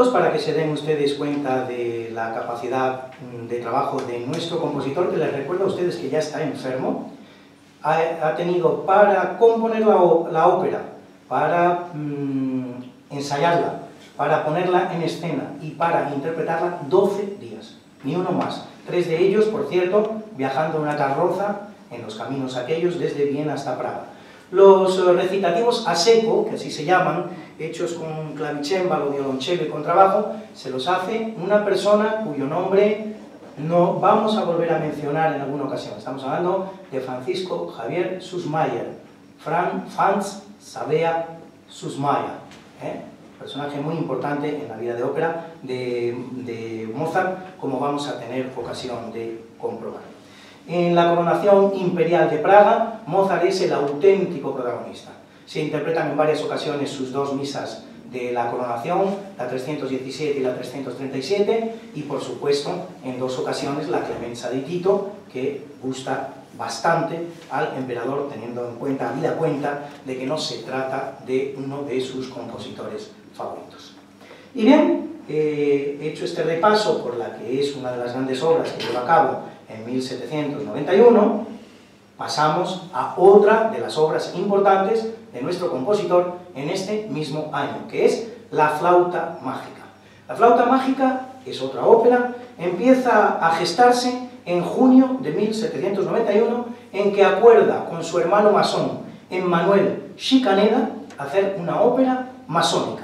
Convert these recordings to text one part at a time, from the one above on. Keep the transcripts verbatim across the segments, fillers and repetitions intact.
minutos para que se den ustedes cuenta de la capacidad de trabajo de nuestro compositor, que les recuerdo a ustedes que ya está enfermo. Ha, ha tenido para componer la, la ópera, para mmm, ensayarla, para ponerla en escena y para interpretarla doce días, ni uno más. Tres de ellos, por cierto, viajando en una carroza en los caminos aquellos desde Viena hasta Praga. Los recitativos a seco, que así se llaman, hechos con clavicémbalo, violonchelo y contrabajo, se los hace una persona cuyo nombre no vamos a volver a mencionar en alguna ocasión. Estamos hablando de Francisco Javier Süssmayr, Fran, Franz Sabea Süssmayr, ¿eh? Personaje muy importante en la vida de ópera de, de Mozart, como vamos a tener ocasión de comprobar. En la coronación imperial de Praga, Mozart es el auténtico protagonista. Se interpretan en varias ocasiones sus dos misas de la coronación, la trescientos diecisiete y la trescientos treinta y siete, y por supuesto, en dos ocasiones, la Clemenza di Tito, que gusta bastante al emperador, teniendo en cuenta, habida cuenta, de que no se trata de uno de sus compositores favoritos. Y bien, eh, hecho este repaso por la que es una de las grandes obras que lleva a cabo en mil setecientos noventa y uno, pasamos a otra de las obras importantes de nuestro compositor en este mismo año, que es La flauta mágica. La flauta mágica es otra ópera, empieza a gestarse en junio de mil setecientos noventa y uno, en que acuerda con su hermano masón, Emmanuel Schikaneder, hacer una ópera masónica.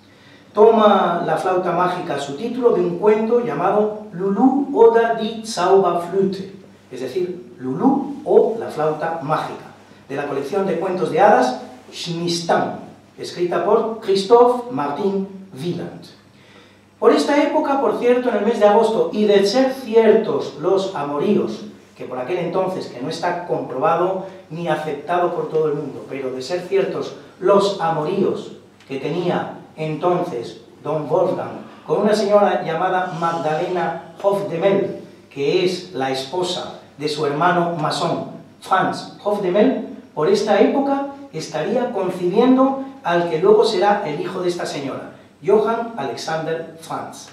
Toma la flauta mágica su título de un cuento llamado Lulu oder die Zauberflöte, es decir, Lulú o la flauta mágica, de la colección de cuentos de hadas Schneestam, escrita por Christoph Martin Wieland. Por esta época, por cierto, en el mes de agosto, y de ser ciertos los amoríos, que por aquel entonces, que no está comprobado ni aceptado por todo el mundo, pero de ser ciertos los amoríos que tenía entonces don Wolfgang con una señora llamada Magdalena Hofdemel, que es la esposa de su hermano masón Franz Hofdemel, por esta época estaría concibiendo al que luego será el hijo de esta señora, Johann Alexander Franz.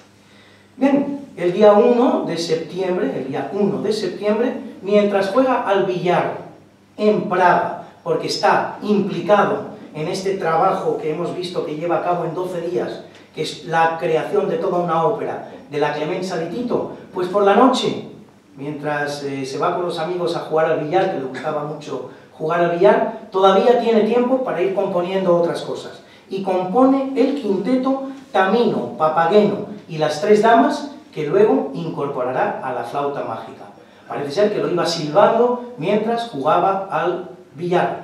Bien, el día uno de septiembre, el día uno de septiembre, mientras juega al billar en Praga, porque está implicado en este trabajo que hemos visto que lleva a cabo en doce días, que es la creación de toda una ópera de la Clemenza di Tito, pues por la noche, mientras eh, se va con los amigos a jugar al billar, que le gustaba mucho jugar al billar, todavía tiene tiempo para ir componiendo otras cosas. Y compone el quinteto Tamino, Papageno y las tres damas, que luego incorporará a la flauta mágica. Parece ser que lo iba silbando mientras jugaba al billar.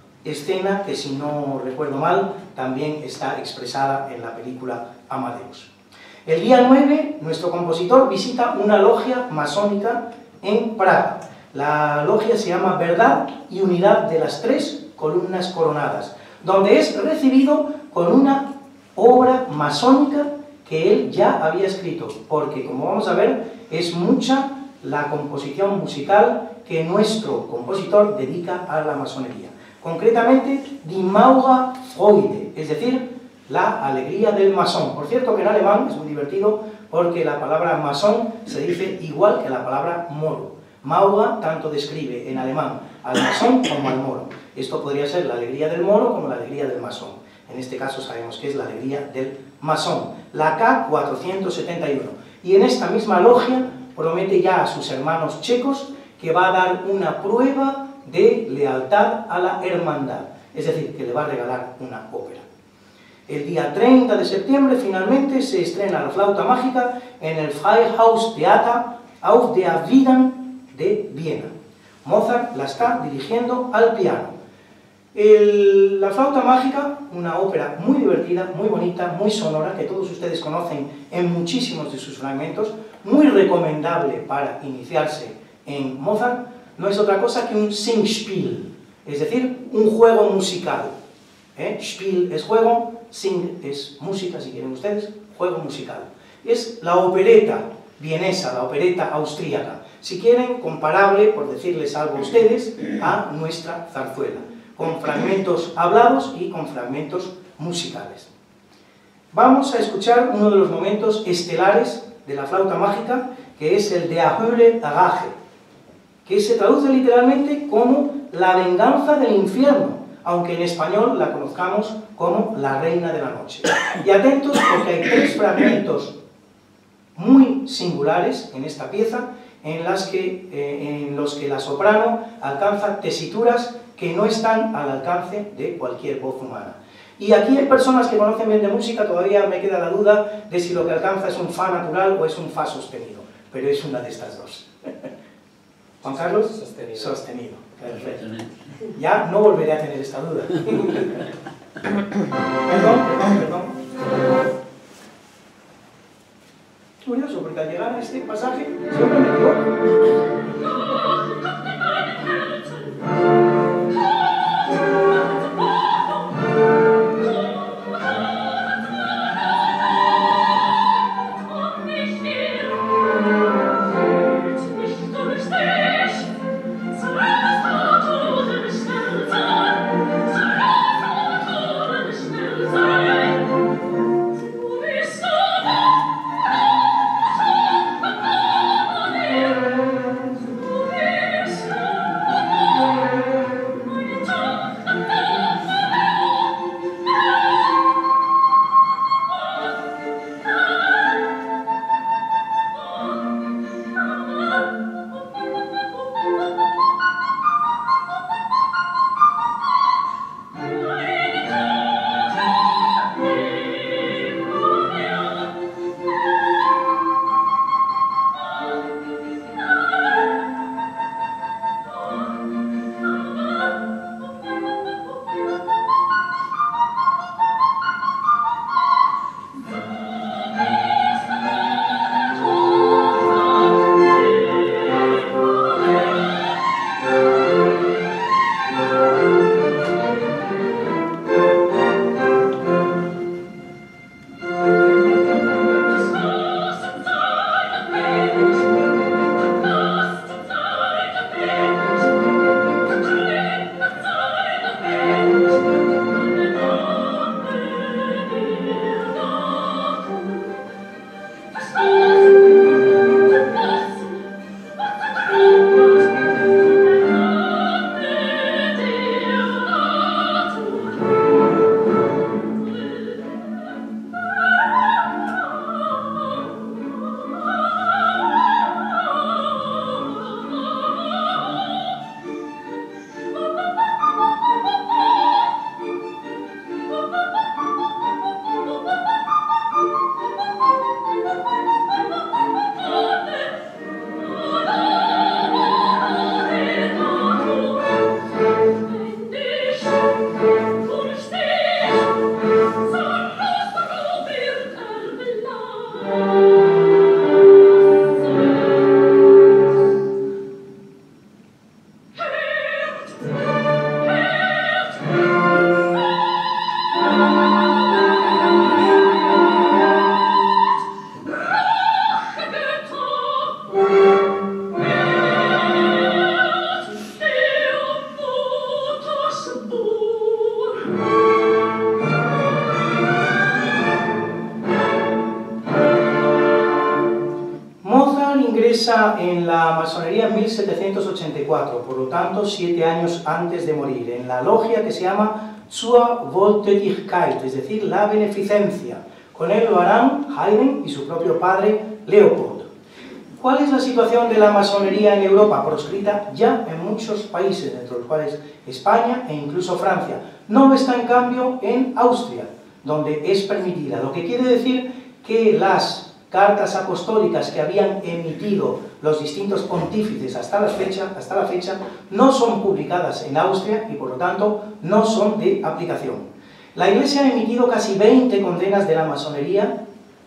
Escena que, si no recuerdo mal, también está expresada en la película Amadeus. El día nueve, nuestro compositor visita una logia masónica en Praga. La logia se llama Verdad y Unidad de las Tres Columnas Coronadas, donde es recibido con una obra masónica que él ya había escrito, porque, como vamos a ver, es mucha la composición musical que nuestro compositor dedica a la masonería. Concretamente, Die Maurerfreude, es decir, la alegría del masón. Por cierto, que en alemán es muy divertido porque la palabra masón se dice igual que la palabra moro. Maurer tanto describe en alemán al masón como al moro. Esto podría ser la alegría del moro como la alegría del masón. En este caso sabemos que es la alegría del masón. La K cuatrocientos setenta y uno. Y en esta misma logia promete ya a sus hermanos checos que va a dar una prueba de lealtad a la hermandad. Es decir, que le va a regalar una ópera. El día treinta de septiembre, finalmente, se estrena la flauta mágica en el Freihaus-Theater auf der Wieden de Viena. Mozart la está dirigiendo al piano. El, la flauta mágica, una ópera muy divertida, muy bonita, muy sonora, que todos ustedes conocen en muchísimos de sus fragmentos, muy recomendable para iniciarse en Mozart, no es otra cosa que un Singspiel, es decir, un juego musical. ¿Eh? Spiel es juego, Sing es música, si quieren ustedes, juego musical. Es la opereta vienesa, la opereta austríaca, si quieren, comparable, por decirles algo a ustedes, a nuestra zarzuela, con fragmentos hablados y con fragmentos musicales. Vamos a escuchar uno de los momentos estelares de la flauta mágica, que es el de Ahüre Agage, que se traduce literalmente como la venganza del infierno, aunque en español la conozcamos como la reina de la noche. Y atentos porque hay tres fragmentos muy singulares en esta pieza, en, las que, eh, en los que la soprano alcanza tesituras que no están al alcance de cualquier voz humana. Y aquí hay personas que conocen bien de música, todavía me queda la duda de si lo que alcanza es un fa natural o es un fa sostenido, pero es una de estas dos. Juan Carlos, sostenido. Sostenido. Perfecto. Ya no volveré a tener esta duda. Perdón, perdón, perdón. Curioso, porque al llegar a este pasaje siempre me equivoco. En la masonería en mil setecientos ochenta y cuatro, por lo tanto, siete años antes de morir, en la logia que se llama Zur Wohltätigkeit, es decir, la beneficencia. Con él lo harán Haydn y su propio padre, Leopold. ¿Cuál es la situación de la masonería en Europa? Proscrita ya en muchos países, entre los cuales España e incluso Francia. No lo está, en cambio, en Austria, donde es permitida, lo que quiere decir que las cartas apostólicas que habían emitido los distintos pontífices hasta la fecha, hasta la fecha no son publicadas en Austria y por lo tanto no son de aplicación. La Iglesia ha emitido casi veinte condenas de la masonería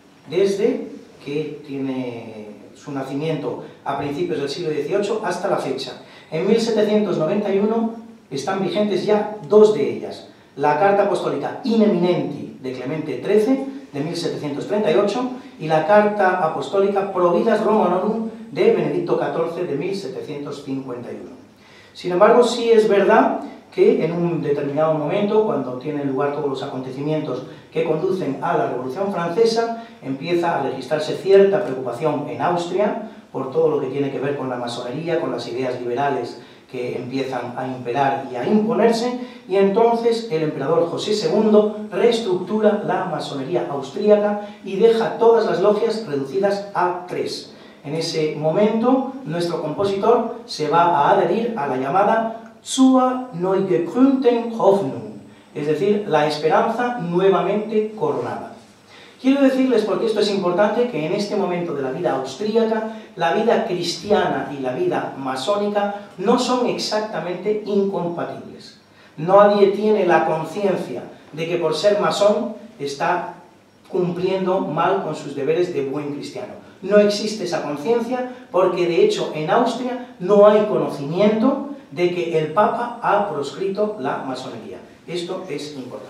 desde que tiene su nacimiento a principios del siglo dieciocho hasta la fecha. En mil setecientos noventa y uno están vigentes ya dos de ellas. La Carta Apostólica In Eminenti de Clemente trece de mil setecientos treinta y ocho y la Carta Apostólica Providas Romanorum de Benedicto catorce de mil setecientos cincuenta y uno. Sin embargo, sí es verdad que en un determinado momento, cuando tienen lugar todos los acontecimientos que conducen a la Revolución Francesa, empieza a registrarse cierta preocupación en Austria por todo lo que tiene que ver con la masonería, con las ideas liberales que empiezan a imperar y a imponerse, y entonces el emperador José segundo reestructura la masonería austríaca y deja todas las logias reducidas a tres. En ese momento, nuestro compositor se va a adherir a la llamada Zur neu gekrönten Hoffnung, es decir, la esperanza nuevamente coronada. Quiero decirles, porque esto es importante, que en este momento de la vida austríaca, la vida cristiana y la vida masónica no son exactamente incompatibles. Nadie tiene la conciencia de que por ser masón está cumpliendo mal con sus deberes de buen cristiano. No existe esa conciencia porque, de hecho, en Austria no hay conocimiento de que el Papa ha proscrito la masonería. Esto es importante.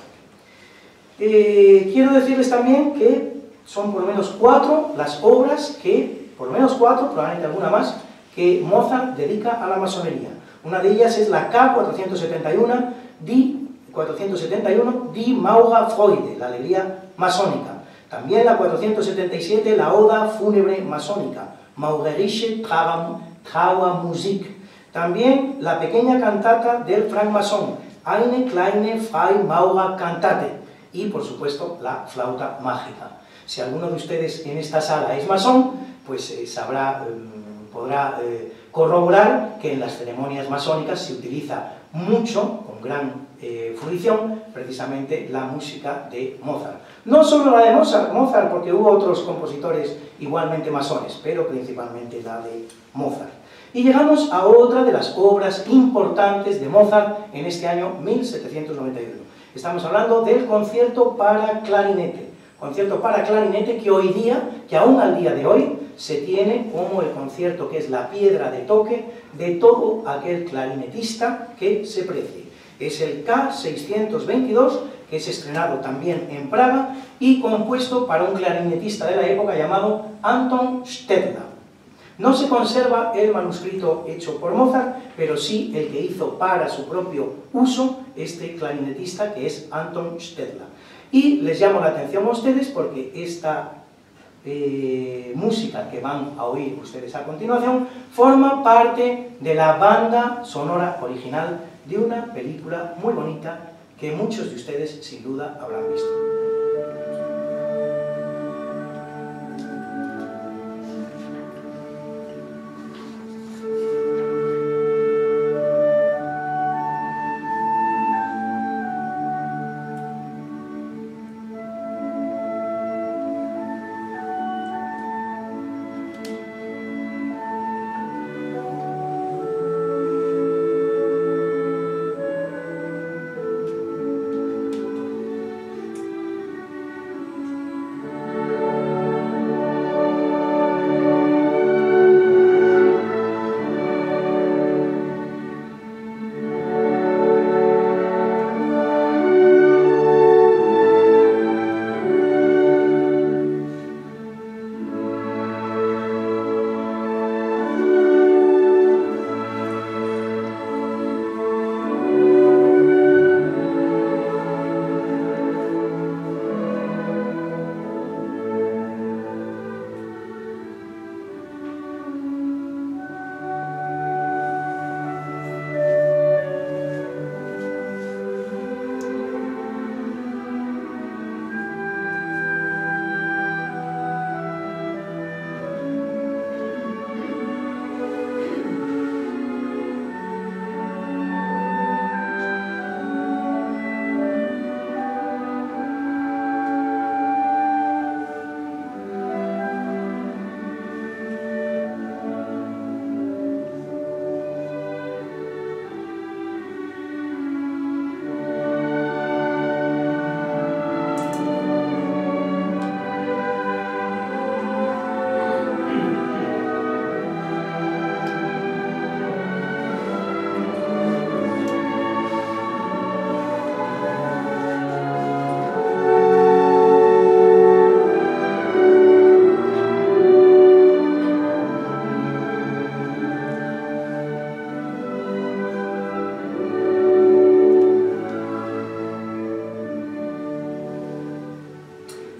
Eh, quiero decirles también que son por lo menos cuatro las obras que, por lo menos cuatro, probablemente alguna más, que Mozart dedica a la masonería. Una de ellas es la K cuatrocientos setenta y uno, Die, cuatrocientos setenta y uno, Die Maurerfreude, la alegría masónica. También la cuatrocientos setenta y siete, la Oda fúnebre masónica, Maurerische Trauermusik. También la pequeña cantata del francmasón, Eine kleine Freimaurerkantate. Y, por supuesto, la flauta mágica. Si alguno de ustedes en esta sala es masón, pues eh, sabrá, eh, podrá eh, corroborar que en las ceremonias masónicas se utiliza mucho, con gran eh, fruición, precisamente la música de Mozart. No solo la de Mozart, Mozart, porque hubo otros compositores igualmente masones, pero principalmente la de Mozart. Y llegamos a otra de las obras importantes de Mozart en este año mil setecientos noventa y uno. Estamos hablando del concierto para clarinete. Concierto para clarinete que hoy día, que aún al día de hoy, se tiene como el concierto que es la piedra de toque de todo aquel clarinetista que se precie. Es el K seiscientos veintidós, que es estrenado también en Praga y compuesto para un clarinetista de la época llamado Anton Stedler. No se conserva el manuscrito hecho por Mozart, pero sí el que hizo para su propio uso este clarinetista, que es Anton Stedler. Y les llamo la atención a ustedes porque esta eh, música que van a oír ustedes a continuación forma parte de la banda sonora original de una película muy bonita que muchos de ustedes sin duda habrán visto.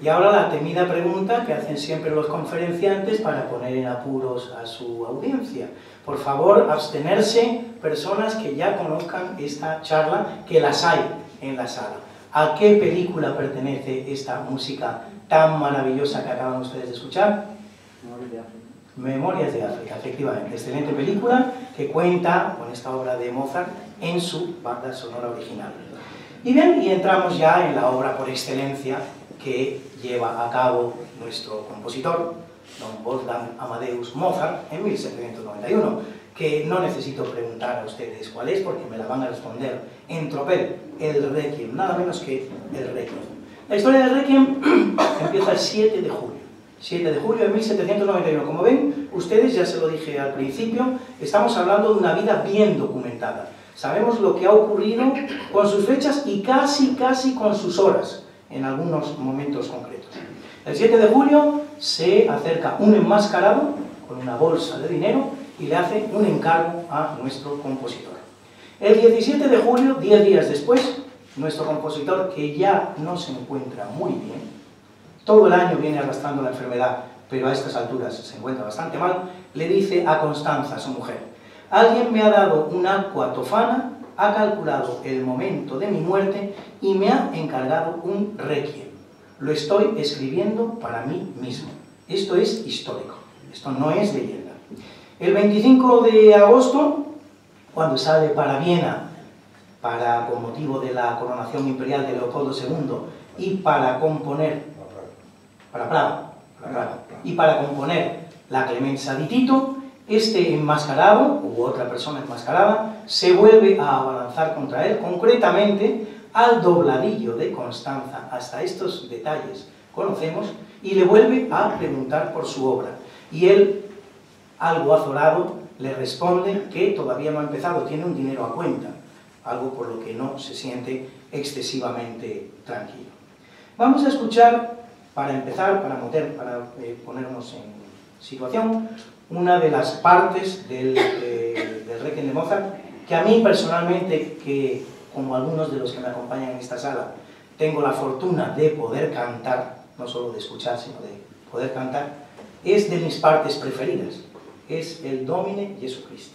Y ahora la temida pregunta que hacen siempre los conferenciantes para poner en apuros a su audiencia. Por favor, abstenerse personas que ya conozcan esta charla, que las hay en la sala. ¿A qué película pertenece esta música tan maravillosa que acaban ustedes de escuchar? Memorias de África. Memorias de África, efectivamente. Excelente película que cuenta con esta obra de Mozart en su banda sonora original. Y bien, y entramos ya en la obra por excelencia que lleva a cabo nuestro compositor, don Wolfgang Amadeus Mozart, en mil setecientos noventa y uno, que no necesito preguntar a ustedes cuál es, porque me la van a responder en tropel, el Requiem, nada menos que el Requiem. La historia del Requiem empieza el siete de julio, siete de julio de mil setecientos noventa y uno. Como ven, ustedes, ya se lo dije al principio, estamos hablando de una vida bien documentada. Sabemos lo que ha ocurrido con sus fechas y casi, casi con sus horas, en algunos momentos concretos. El siete de julio se acerca un enmascarado con una bolsa de dinero y le hace un encargo a nuestro compositor. El diecisiete de julio, diez días después, nuestro compositor, que ya no se encuentra muy bien, todo el año viene arrastrando la enfermedad, pero a estas alturas se encuentra bastante mal, le dice a Constanza, su mujer: alguien me ha dado un aqua tofana, ha calculado el momento de mi muerte y me ha encargado un requiem. Lo estoy escribiendo para mí mismo. Esto es histórico, esto no es leyenda. El veinticinco de agosto, cuando sale para Viena, para, con motivo de la coronación imperial de Leopoldo segundo, y para componer, para Praga, para Praga, y para componer la Clemenza di Tito, este enmascarado, u otra persona enmascarada, se vuelve a abalanzar contra él, concretamente al dobladillo de Constanza, hasta estos detalles conocemos, y le vuelve a preguntar por su obra. Y él, algo azorado, le responde que todavía no ha empezado, tiene un dinero a cuenta, algo por lo que no se siente excesivamente tranquilo. Vamos a escuchar, para empezar, para, meter, para eh, ponernos en situación, una de las partes del, eh, del Requiem de Mozart, que a mí personalmente, que como algunos de los que me acompañan en esta sala, tengo la fortuna de poder cantar, no solo de escuchar, sino de poder cantar, es de mis partes preferidas, es el Domine Jesucriste.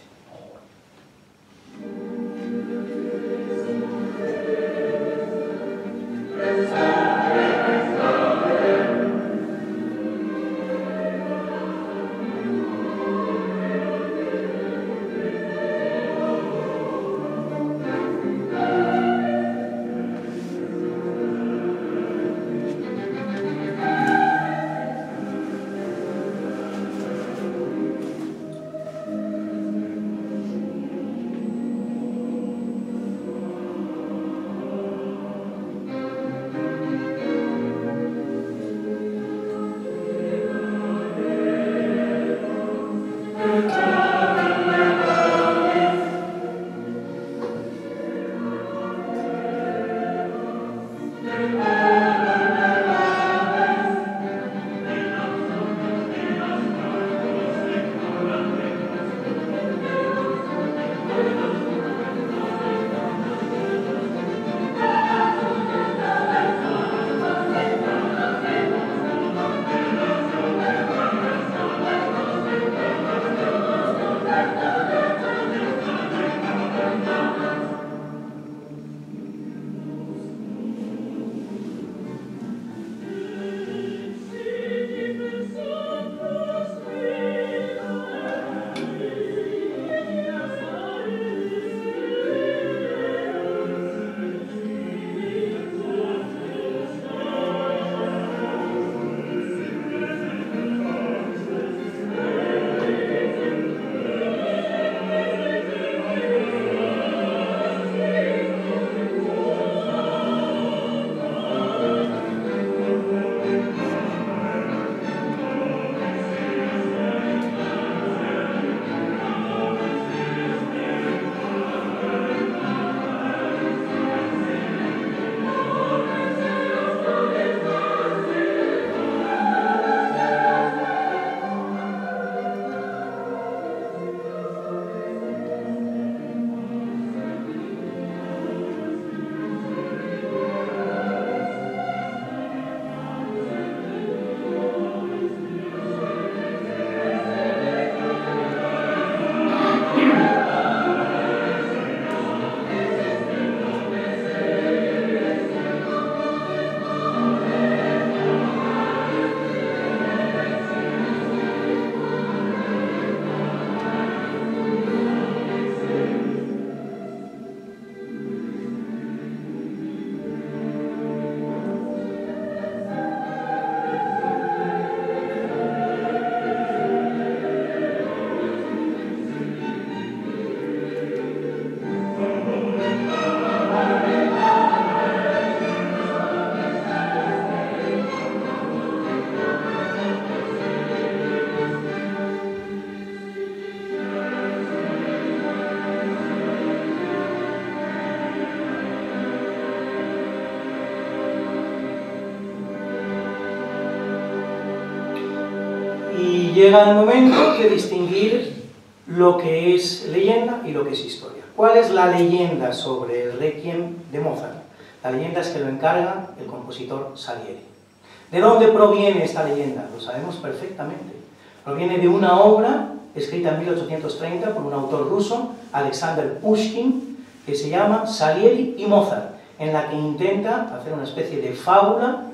llega el momento de distinguir lo que es leyenda y lo que es historia. ¿Cuál es la leyenda sobre el Requiem de Mozart? La leyenda es que lo encarga el compositor Salieri. ¿De dónde proviene esta leyenda? Lo sabemos perfectamente. Proviene de una obra escrita en mil ochocientos treinta por un autor ruso, Alexander Pushkin, que se llama Salieri y Mozart, en la que intenta hacer una especie de fábula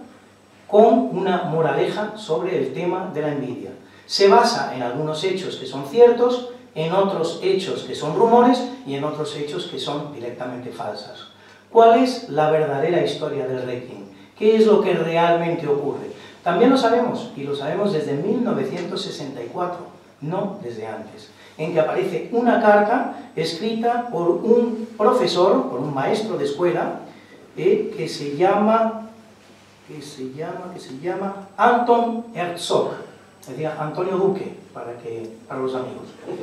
con una moraleja sobre el tema de la envidia. Se basa en algunos hechos que son ciertos, en otros hechos que son rumores y en otros hechos que son directamente falsas. ¿Cuál es la verdadera historia del Requiem? ¿Qué es lo que realmente ocurre? También lo sabemos, y lo sabemos desde mil novecientos sesenta y cuatro, no desde antes, en que aparece una carta escrita por un profesor, por un maestro de escuela, eh, que se llama, que se llama, que se llama Anton Herzog, es decir, Antonio Duque, para, que, para los amigos.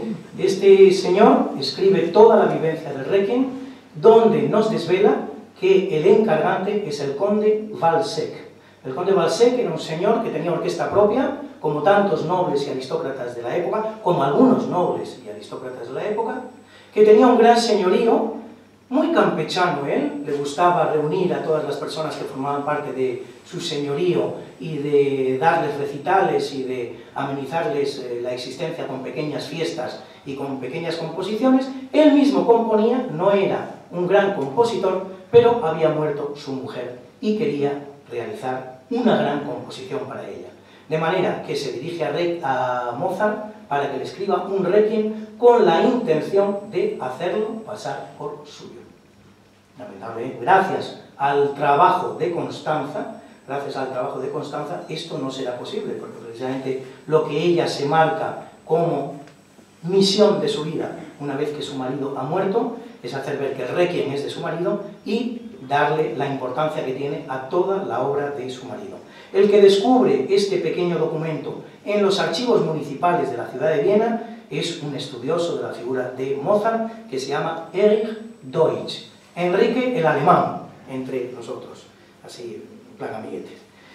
Este señor escribe toda la vivencia del Requiem, donde nos desvela que el encargante es el conde Valsec. El conde Valsec era un señor que tenía orquesta propia, como tantos nobles y aristócratas de la época, como algunos nobles y aristócratas de la época, que tenía un gran señorío, muy campechano él, le gustaba reunir a todas las personas que formaban parte de su señorío y de darles recitales y de amenizarles eh, la existencia con pequeñas fiestas y con pequeñas composiciones. Él mismo componía, no era un gran compositor, pero había muerto su mujer y quería realizar una gran composición para ella. De manera que se dirige a, Re a Mozart para que le escriba un Requiem con la intención de hacerlo pasar por suyo. Lamentablemente, gracias al trabajo de Constanza, gracias al trabajo de Constanza, esto no será posible, porque precisamente lo que ella se marca como misión de su vida, una vez que su marido ha muerto, es hacer ver que el Requiem es de su marido y darle la importancia que tiene a toda la obra de su marido. El que descubre este pequeño documento en los archivos municipales de la ciudad de Viena es un estudioso de la figura de Mozart que se llama Erich Deutsch, Enrique el Alemán, entre nosotros, así, en plan amiguetes.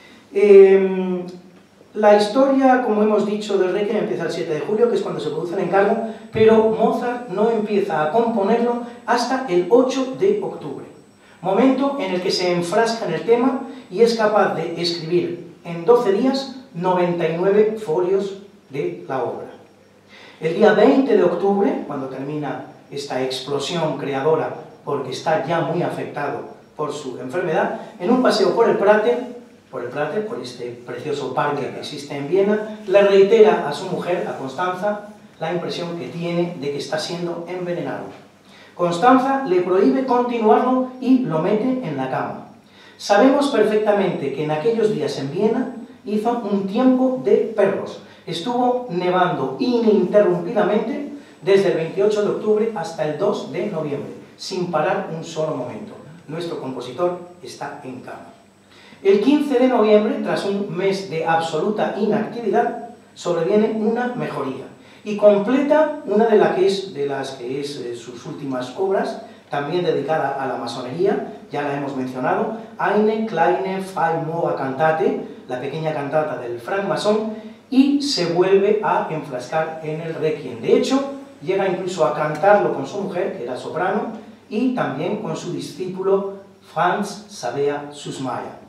Eh, la historia, como hemos dicho, del Requiem empieza el siete de julio, que es cuando se produce el encargo, pero Mozart no empieza a componerlo hasta el ocho de octubre, momento en el que se enfrasca en el tema y es capaz de escribir en doce días noventa y nueve folios de la obra. El día veinte de octubre, cuando termina esta explosión creadora, porque está ya muy afectado por su enfermedad, en un paseo por el Prater, por el Prater, por este precioso parque que existe en Viena, le reitera a su mujer, a Constanza, la impresión que tiene de que está siendo envenenado. Constanza le prohíbe continuarlo y lo mete en la cama. Sabemos perfectamente que en aquellos días en Viena hizo un tiempo de perros. Estuvo nevando ininterrumpidamente desde el veintiocho de octubre hasta el dos de noviembre, sin parar un solo momento. Nuestro compositor está en cama. El quince de noviembre, tras un mes de absoluta inactividad, sobreviene una mejoría y completa una de, la que es, de las que es eh, sus últimas obras, también dedicada a la masonería, ya la hemos mencionado, Eine kleine Freimaurerkantate, Cantate, la pequeña cantata del francmasón, y se vuelve a enfrascar en el Requiem. De hecho, llega incluso a cantarlo con su mujer, que era soprano, y también con su discípulo Franz Sabea-Susmayer.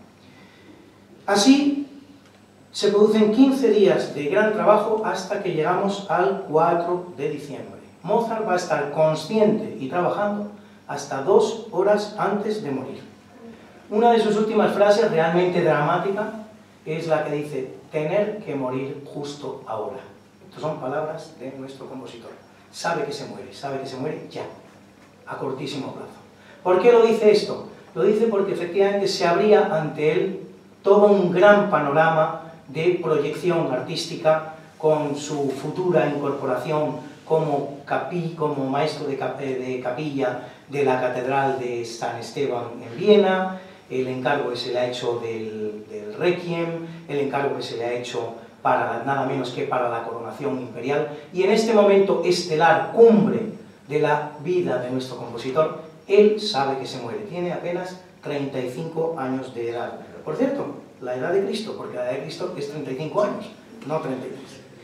Así, se producen quince días de gran trabajo hasta que llegamos al cuatro de diciembre. Mozart va a estar consciente y trabajando hasta dos horas antes de morir. Una de sus últimas frases, realmente dramática, es la que dice: tener que morir justo ahora. Estas son palabras de nuestro compositor. Sabe que se muere, sabe que se muere ya, a cortísimo plazo. ¿Por qué lo dice esto? Lo dice porque efectivamente se abría ante él todo un gran panorama de proyección artística con su futura incorporación como, capi, como maestro de, cap, de capilla de la Catedral de San Esteban en Viena, el encargo que se le ha hecho del, del Requiem, el encargo que se le ha hecho para nada menos que para la coronación imperial, y en este momento estelar, cumbre de la vida de nuestro compositor, él sabe que se muere, tiene apenas treinta y cinco años de edad. Por cierto, la edad de Cristo, porque la edad de Cristo es treinta y cinco años, no treinta y tres.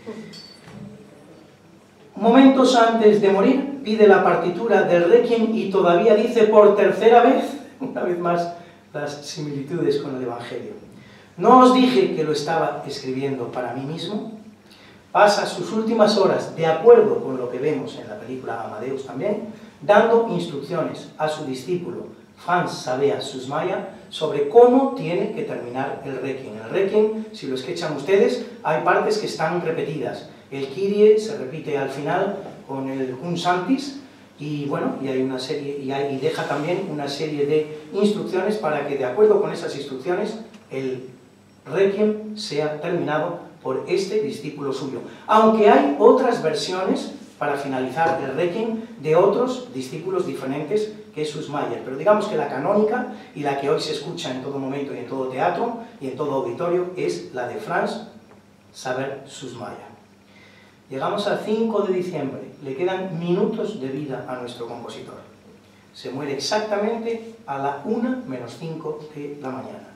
Momentos antes de morir, pide la partitura del Requiem y todavía dice por tercera vez, una vez más, las similitudes con el Evangelio. ¿No os dije que lo estaba escribiendo para mí mismo? Pasa sus últimas horas, de acuerdo con lo que vemos en la película Amadeus también, dando instrucciones a su discípulo Franz Xaver Süssmayr sobre cómo tiene que terminar el Requiem. El Requiem, si lo escuchan ustedes, hay partes que están repetidas. El Kyrie se repite al final con el Cum Sanctis, y bueno, y hay una serie, y, hay, y deja también una serie de instrucciones para que, de acuerdo con esas instrucciones, el Requiem sea terminado por este discípulo suyo. Aunque hay otras versiones para finalizar el Requiem de otros discípulos diferentes que es Süssmayr, pero digamos que la canónica y la que hoy se escucha en todo momento y en todo teatro y en todo auditorio es la de Franz Xaver Süssmayr. Llegamos al cinco de diciembre, le quedan minutos de vida a nuestro compositor. Se muere exactamente a la una menos cinco de la mañana.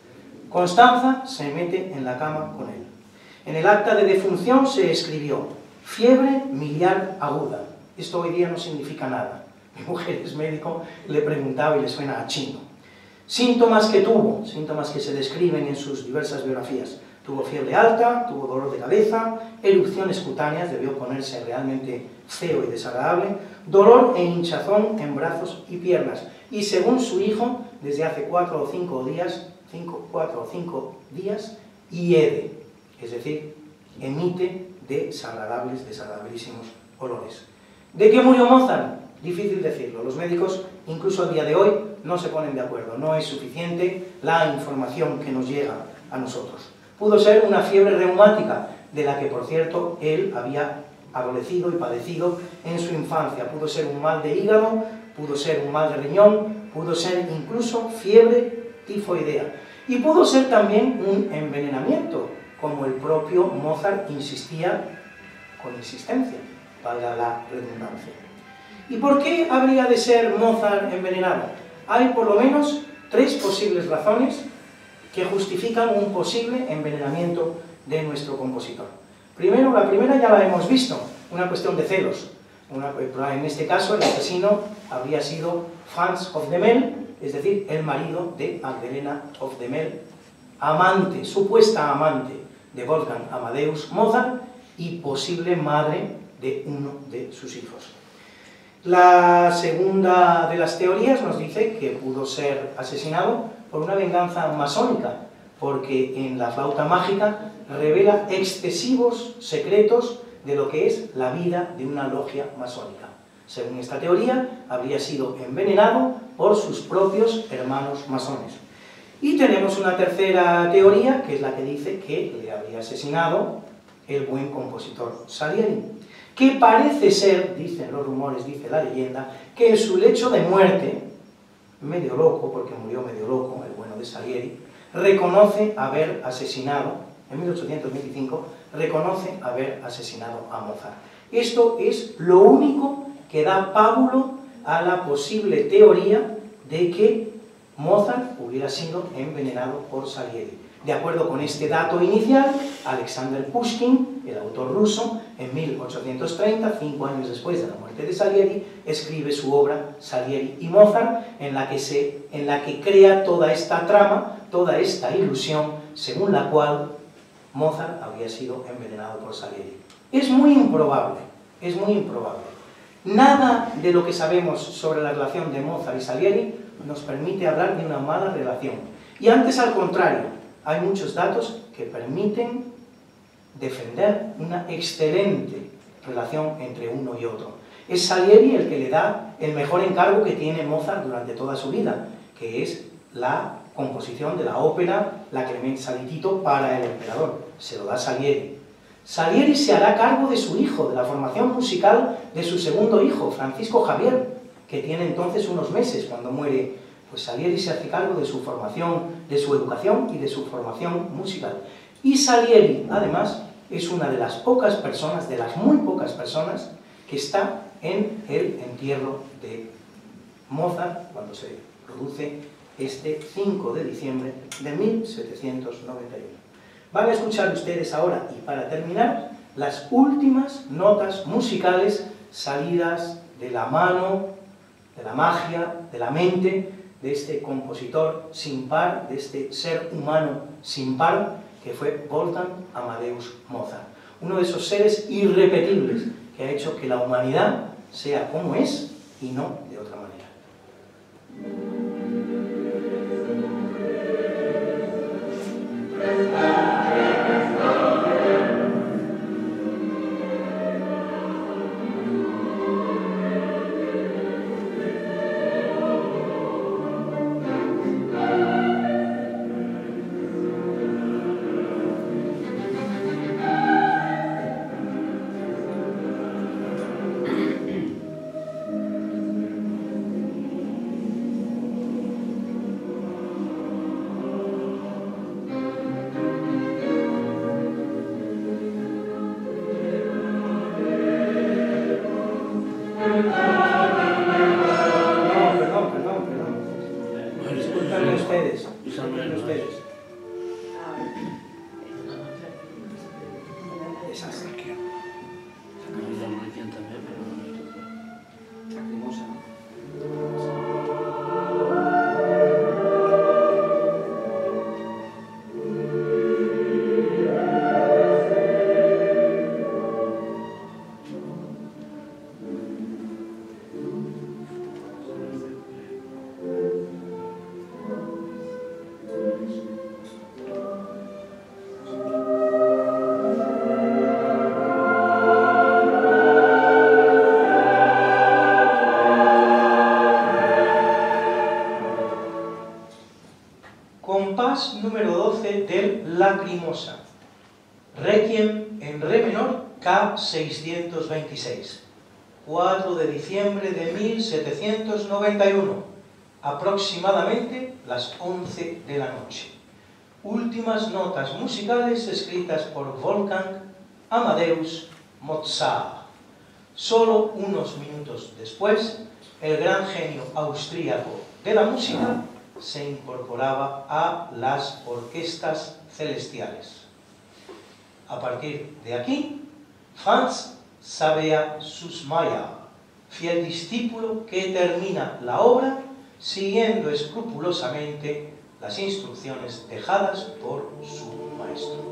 Constanza se mete en la cama con él. En el acta de defunción se escribió fiebre miliar aguda. Esto hoy día no significa nada. Mi mujer es médico, le preguntaba y le suena a chino. Síntomas que tuvo, síntomas que se describen en sus diversas biografías. Tuvo fiebre alta, tuvo dolor de cabeza, erupciones cutáneas, debió ponerse realmente feo y desagradable, dolor e hinchazón en brazos y piernas. Y según su hijo, desde hace cuatro o cinco días, cinco, cuatro o cinco días, hiede, es decir, emite desagradables, desagradabilísimos olores. ¿De qué murió Mozart? Difícil decirlo. Los médicos, incluso a día de hoy, no se ponen de acuerdo. No es suficiente la información que nos llega a nosotros. Pudo ser una fiebre reumática, de la que, por cierto, él había adolecido y padecido en su infancia. Pudo ser un mal de hígado, pudo ser un mal de riñón, pudo ser incluso fiebre tifoidea. Y pudo ser también un envenenamiento, como el propio Mozart insistía con insistencia, valga la redundancia. ¿Y por qué habría de ser Mozart envenenado? Hay por lo menos tres posibles razones que justifican un posible envenenamiento de nuestro compositor. Primero, la primera ya la hemos visto, una cuestión de celos. Una, en este caso, el asesino habría sido Franz of the Mel, es decir, el marido de Magdalena of the Mel, amante, supuesta amante de Wolfgang Amadeus Mozart y posible madre de uno de sus hijos. La segunda de las teorías nos dice que pudo ser asesinado por una venganza masónica, porque en La flauta mágica revela excesivos secretos de lo que es la vida de una logia masónica. Según esta teoría, habría sido envenenado por sus propios hermanos masones. Y tenemos una tercera teoría, que es la que dice que le habría asesinado el buen compositor Salieri, que parece ser, dicen los rumores, dice la leyenda, que en su lecho de muerte, medio loco, porque murió medio loco, el bueno de Salieri, reconoce haber asesinado, en mil ochocientos veinticinco, reconoce haber asesinado a Mozart. Esto es lo único que da pábulo a la posible teoría de que Mozart hubiera sido envenenado por Salieri. De acuerdo con este dato inicial, Alexander Pushkin, el autor ruso, en mil ochocientos treinta, cinco años después de la muerte de Salieri, escribe su obra Salieri y Mozart, en la que, se, en la que crea toda esta trama, toda esta ilusión, según la cual Mozart habría sido envenenado por Salieri. Es muy improbable, es muy improbable. Nada de lo que sabemos sobre la relación de Mozart y Salieri nos permite hablar de una mala relación. Y antes, al contrario, hay muchos datos que permiten defender una excelente relación entre uno y otro. Es Salieri el que le da el mejor encargo que tiene Mozart durante toda su vida, que es la composición de la ópera La Clemenza di Tito para el emperador. Se lo da Salieri. Salieri se hará cargo de su hijo, de la formación musical de su segundo hijo, Francisco Javier, que tiene entonces unos meses cuando muere. Pues Salieri se hace cargo de su formación, de su educación y de su formación musical. Y Salieri, además, es una de las pocas personas, de las muy pocas personas, que está en el entierro de Mozart, cuando se produce este cinco de diciembre de mil setecientos noventa y uno. Van a escuchar ustedes ahora, y para terminar, las últimas notas musicales salidas de la mano, de la magia, de la mente de este compositor sin par, de este ser humano sin par, que fue Wolfgang Amadeus Mozart. Uno de esos seres irrepetibles que ha hecho que la humanidad sea como es y no de otra manera. Compás número doce del Lacrimosa, Requiem en re menor K seiscientos veintiséis, cuatro de diciembre de mil setecientos noventa y uno, aproximadamente las once de la noche. Últimas notas musicales escritas por Wolfgang Amadeus Mozart. Solo unos minutos después, el gran genio austríaco de la música se incorporaba a las orquestas celestiales. A partir de aquí, Franz Xaver Süssmayr, fiel discípulo que termina la obra siguiendo escrupulosamente las instrucciones dejadas por su maestro.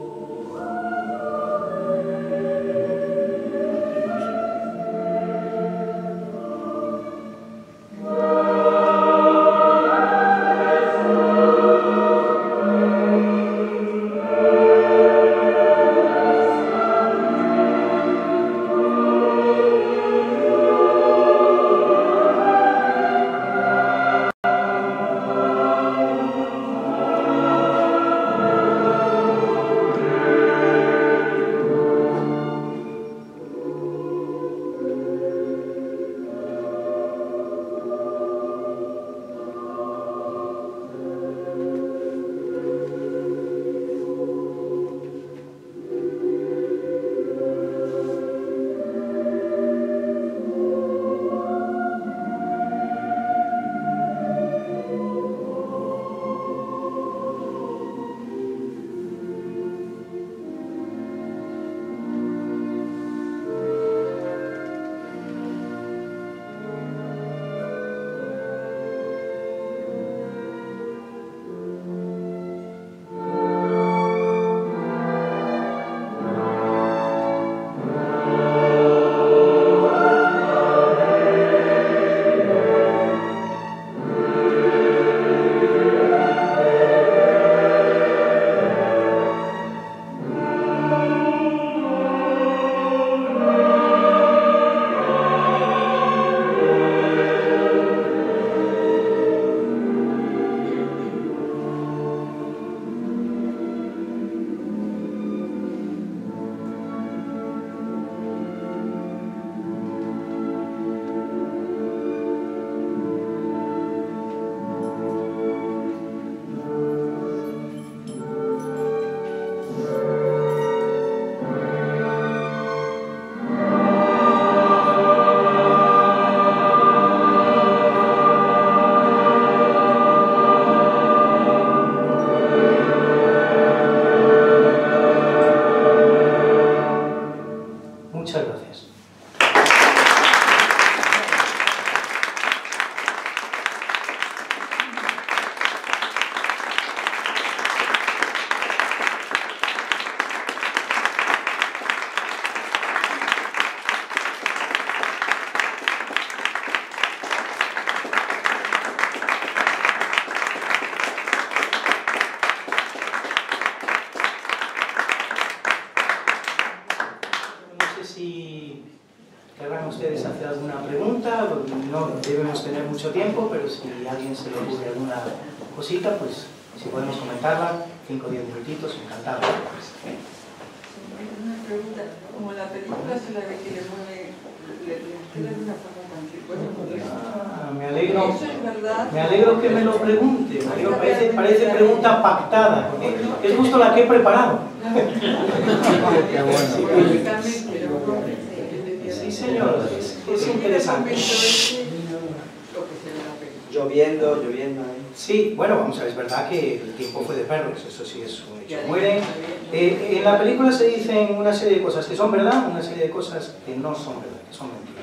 alguna pregunta, no debemos tener mucho tiempo, pero si a alguien se le ocurre alguna cosita, pues si podemos comentarla, cinco o diez minutitos, encantado. Una pregunta, como la película se la ve que le mueve, le queda de una forma tan Ah, me alegro, ¿Eso es verdad? me alegro que me lo pregunte, me alegro, parece, parece pregunta pactada, porque es justo la que he preparado. Sí, señor, es, es interesante. Lloviendo, lloviendo. Sí, bueno, vamos a ver, es verdad que el tiempo fue de perros, eso sí es un hecho. Mueren. Eh, en la película se dicen una serie de cosas que son verdad, una serie de cosas que no son verdad, que son mentiras.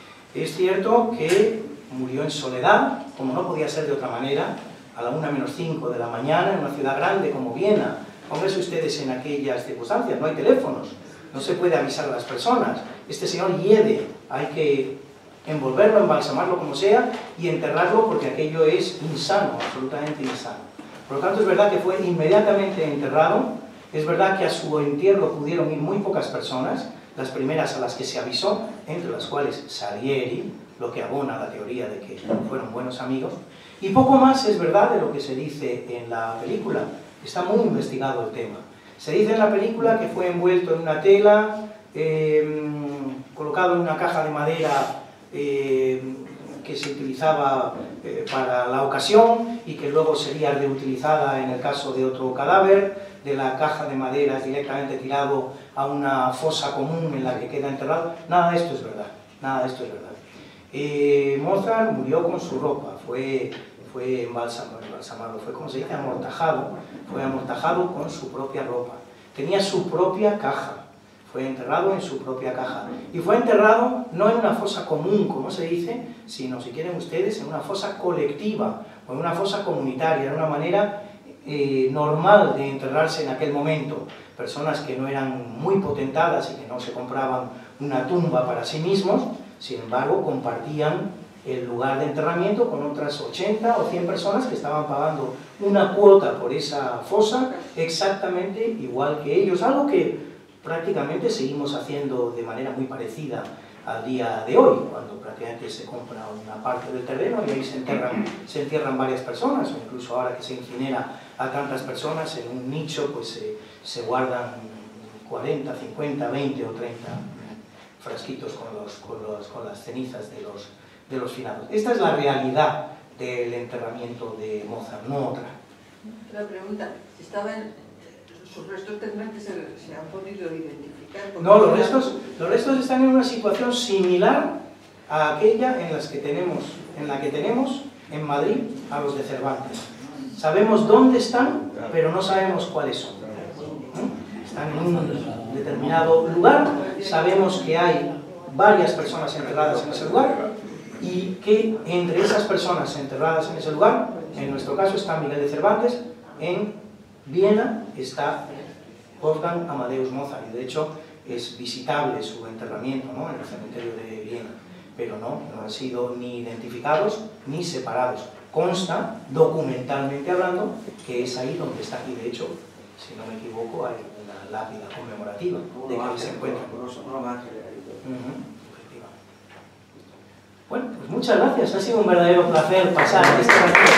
Es cierto que murió en soledad, como no podía ser de otra manera, a la una menos cinco de la mañana, en una ciudad grande como Viena. Pónganse ustedes en aquellas circunstancias, no hay teléfonos, no se puede avisar a las personas. Este señor hiede, hay que envolverlo, embalsamarlo como sea y enterrarlo porque aquello es insano, absolutamente insano. Por lo tanto, es verdad que fue inmediatamente enterrado, es verdad que a su entierro pudieron ir muy pocas personas, las primeras a las que se avisó, entre las cuales Salieri, lo que abona la teoría de que fueron buenos amigos, y poco más es verdad de lo que se dice en la película. Está muy investigado el tema. Se dice en la película que fue envuelto en una tela, eh, colocado en una caja de madera eh, que se utilizaba eh, para la ocasión y que luego sería reutilizada en el caso de otro cadáver. De la caja de madera directamente tirado a una fosa común en la que queda enterrado. Nada de esto es verdad, nada de esto es verdad. Eh, Mozart murió con su ropa, fue, fue embalsamado, embalsamado, fue como se dice, amortajado, fue amortajado con su propia ropa. Tenía su propia caja, fue enterrado en su propia caja. Y fue enterrado no en una fosa común, como se dice, sino, si quieren ustedes, en una fosa colectiva, o en una fosa comunitaria, de una manera Eh, normal de enterrarse en aquel momento. Personas que no eran muy potentadas y que no se compraban una tumba para sí mismos, sin embargo compartían el lugar de enterramiento con otras ochenta o cien personas que estaban pagando una cuota por esa fosa exactamente igual que ellos, algo que prácticamente seguimos haciendo de manera muy parecida al día de hoy, cuando prácticamente se compra una parte del terreno y ahí se entierran, se entierran varias personas, o incluso ahora que se incinera a tantas personas en un nicho, pues eh, se guardan cuarenta, cincuenta, veinte o treinta frasquitos con, los, con, los, con las cenizas de los, de los finados. Esta es la realidad del enterramiento de Mozart, no otra. Otra pregunta, ¿estaban, sus restos tendrán que ser, se han podido identificar? No, los restos, los restos están en una situación similar a aquella en, las que tenemos, en la que tenemos en Madrid a los de Cervantes. Sabemos dónde están, pero no sabemos cuáles son. Están en un determinado lugar, sabemos que hay varias personas enterradas en ese lugar y que entre esas personas enterradas en ese lugar, en nuestro caso está Miguel de Cervantes, en Viena está Wolfgang Amadeus Mozart, y de hecho es visitable su enterramiento, ¿no?, en el cementerio de Viena, pero no, no han sido ni identificados ni separados. Consta, documentalmente hablando, que es ahí donde está, y de hecho, si no me equivoco, hay una lápida conmemorativa de que ahí se encuentra. Uh-huh. Bueno, pues muchas gracias, ha sido un verdadero placer pasar este ratito.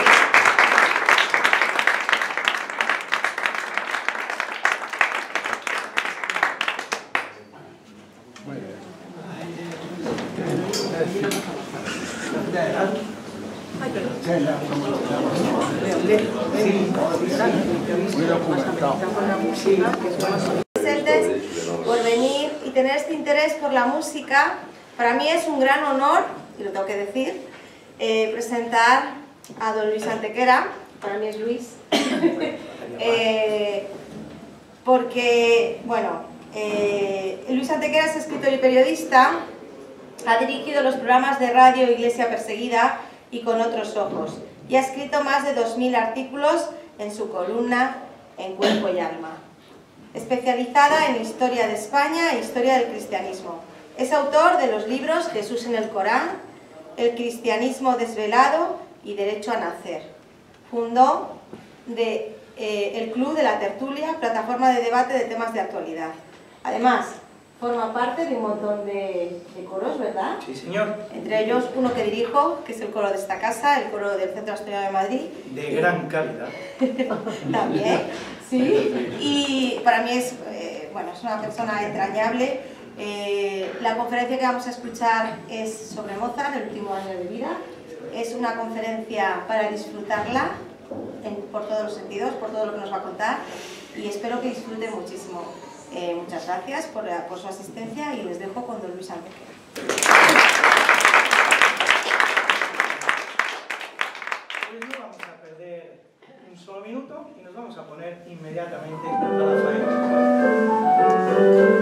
Por venir y tener este interés por la música. Para mí es un gran honor, y lo tengo que decir, eh, presentar a don Luis Antequera. Para mí es Luis. eh, porque, bueno, eh, Luis Antequera es escritor y periodista, ha dirigido los programas de radio Iglesia Perseguida y Con Otros Ojos, y ha escrito más de dos mil artículos en su columna En Cuerpo y Alma, especializada en historia de España e historia del cristianismo. Es autor de los libros Jesús en el Corán, El cristianismo desvelado y Derecho a nacer. Fundó de, eh, el Club de la Tertulia, plataforma de debate de temas de actualidad. Además, forma parte de un montón de, de coros, ¿verdad? Sí, señor. Entre ellos uno que dirijo, que es el coro de esta casa, el coro del Centro Asturiano de Madrid. De gran calidad. También, sí. Y para mí es, eh, bueno, es una persona entrañable. Eh, la conferencia que vamos a escuchar es sobre Mozart, el último año de vida. Es una conferencia para disfrutarla en, por todos los sentidos, por todo lo que nos va a contar, y espero que disfruten muchísimo. Eh, muchas gracias por, por su asistencia y les dejo con don Luis Antequera. Pues no vamos a perder un solo minuto y nos vamos a poner inmediatamente a la faena.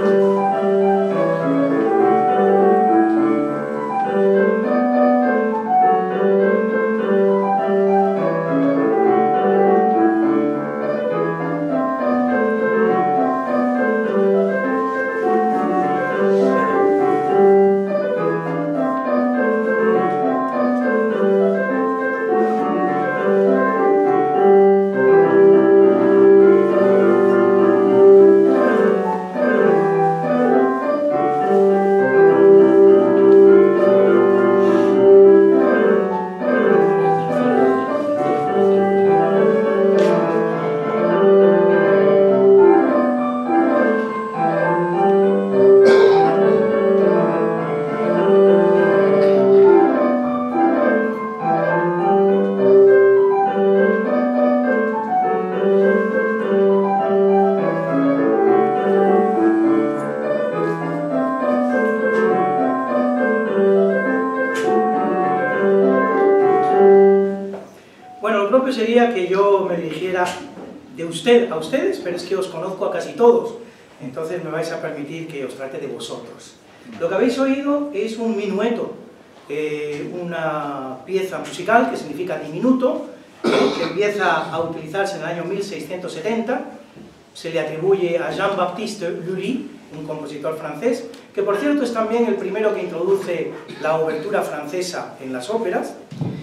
Sería que yo me dirigiera de usted a ustedes, pero es que os conozco a casi todos, entonces me vais a permitir que os trate de vosotros. Lo que habéis oído es un minueto, eh, una pieza musical que significa diminuto, eh, que empieza a utilizarse en el año mil seiscientos setenta, se le atribuye a Jean-Baptiste Lully, un compositor francés, que por cierto es también el primero que introduce la obertura francesa en las óperas.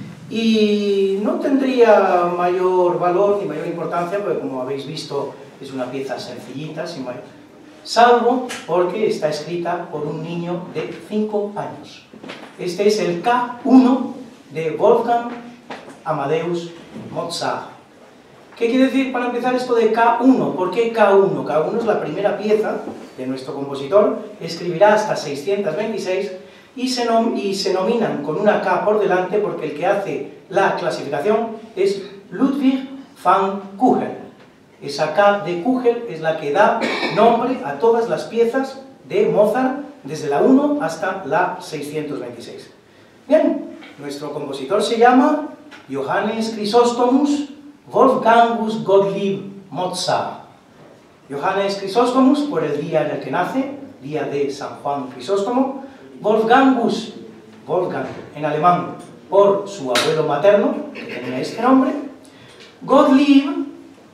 Y no tendría mayor valor ni mayor importancia, porque como habéis visto es una pieza sencillita, sin mayor, salvo porque está escrita por un niño de cinco años. Este es el K uno de Wolfgang Amadeus Mozart. ¿Qué quiere decir para empezar esto de K uno? ¿Por qué K uno? K uno es la primera pieza de nuestro compositor, escribirá hasta seiscientos veintiséis, Y se, nom y se nominan con una K por delante porque el que hace la clasificación es Ludwig van Kugel. Esa K de Kugel es la que da nombre a todas las piezas de Mozart, desde la uno hasta la seiscientos veintiséis. Bien, nuestro compositor se llama Johannes Chrysostomus Wolfgangus Gottlieb Mozart. Johannes Chrysostomus por el día en el que nace, día de San Juan Crisóstomo. Wolfgangus, Wolfgang en alemán, por su abuelo materno, que tenía este nombre. Gottlieb,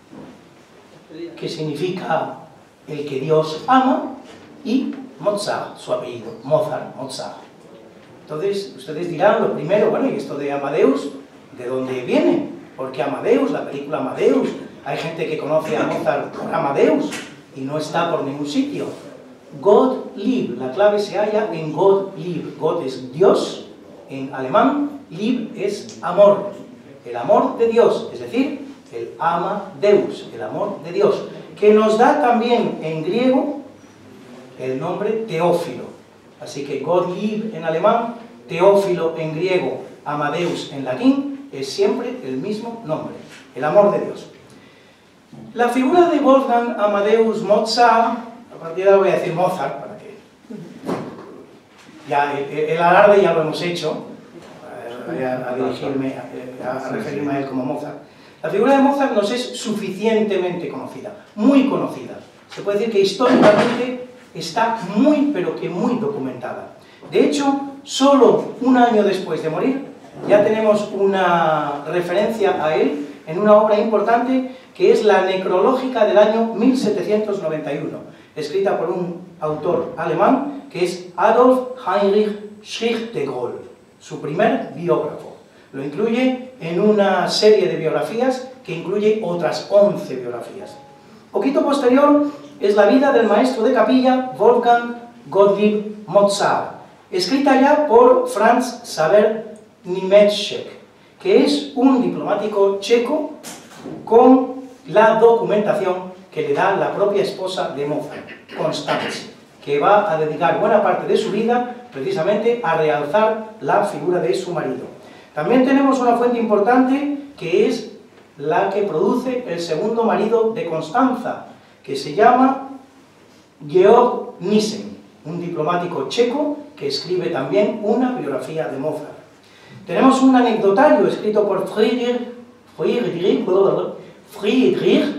que significa el que Dios ama, y Mozart, su apellido, Mozart, Mozart. Entonces, ustedes dirán, lo primero, bueno, ¿y esto de Amadeus? ¿De dónde viene? ¿Por qué Amadeus? La película Amadeus. Hay gente que conoce a Mozart por Amadeus y no está por ningún sitio. Gottlieb, la clave se halla en Gottlieb. Gott es Dios en alemán, Lieb es amor, el amor de Dios, es decir, el Amadeus, el amor de Dios, que nos da también en griego el nombre Teófilo. Así que Gottlieb en alemán, Teófilo en griego, Amadeus en latín, es siempre el mismo nombre, el amor de Dios. La figura de Wolfgang Amadeus Mozart, a partir de ahora voy a decir Mozart, para que ya el, el alarde ya lo hemos hecho, voy a, a dirigirme, a, a referirme a él como Mozart. La figura de Mozart nos es suficientemente conocida, muy conocida. Se puede decir que históricamente está muy, pero que muy documentada. De hecho, solo un año después de morir, ya tenemos una referencia a él en una obra importante que es la necrológica del año mil setecientos noventa y uno, escrita por un autor alemán que es Adolf Heinrich Schichtegrol, su primer biógrafo. Lo incluye en una serie de biografías que incluye otras once biografías. Poquito posterior es la vida del maestro de capilla Wolfgang Gottlieb Mozart, escrita ya por Franz Xaver Niemiecek, que es un diplomático checo con la documentación que le da la propia esposa de Mozart, Constanze, que va a dedicar buena parte de su vida precisamente a realzar la figura de su marido. También tenemos una fuente importante que es la que produce el segundo marido de Constanza, que se llama Georg Nissen, un diplomático checo que escribe también una biografía de Mozart. Tenemos un anecdotario escrito por Friedrich, Friedrich, Friedrich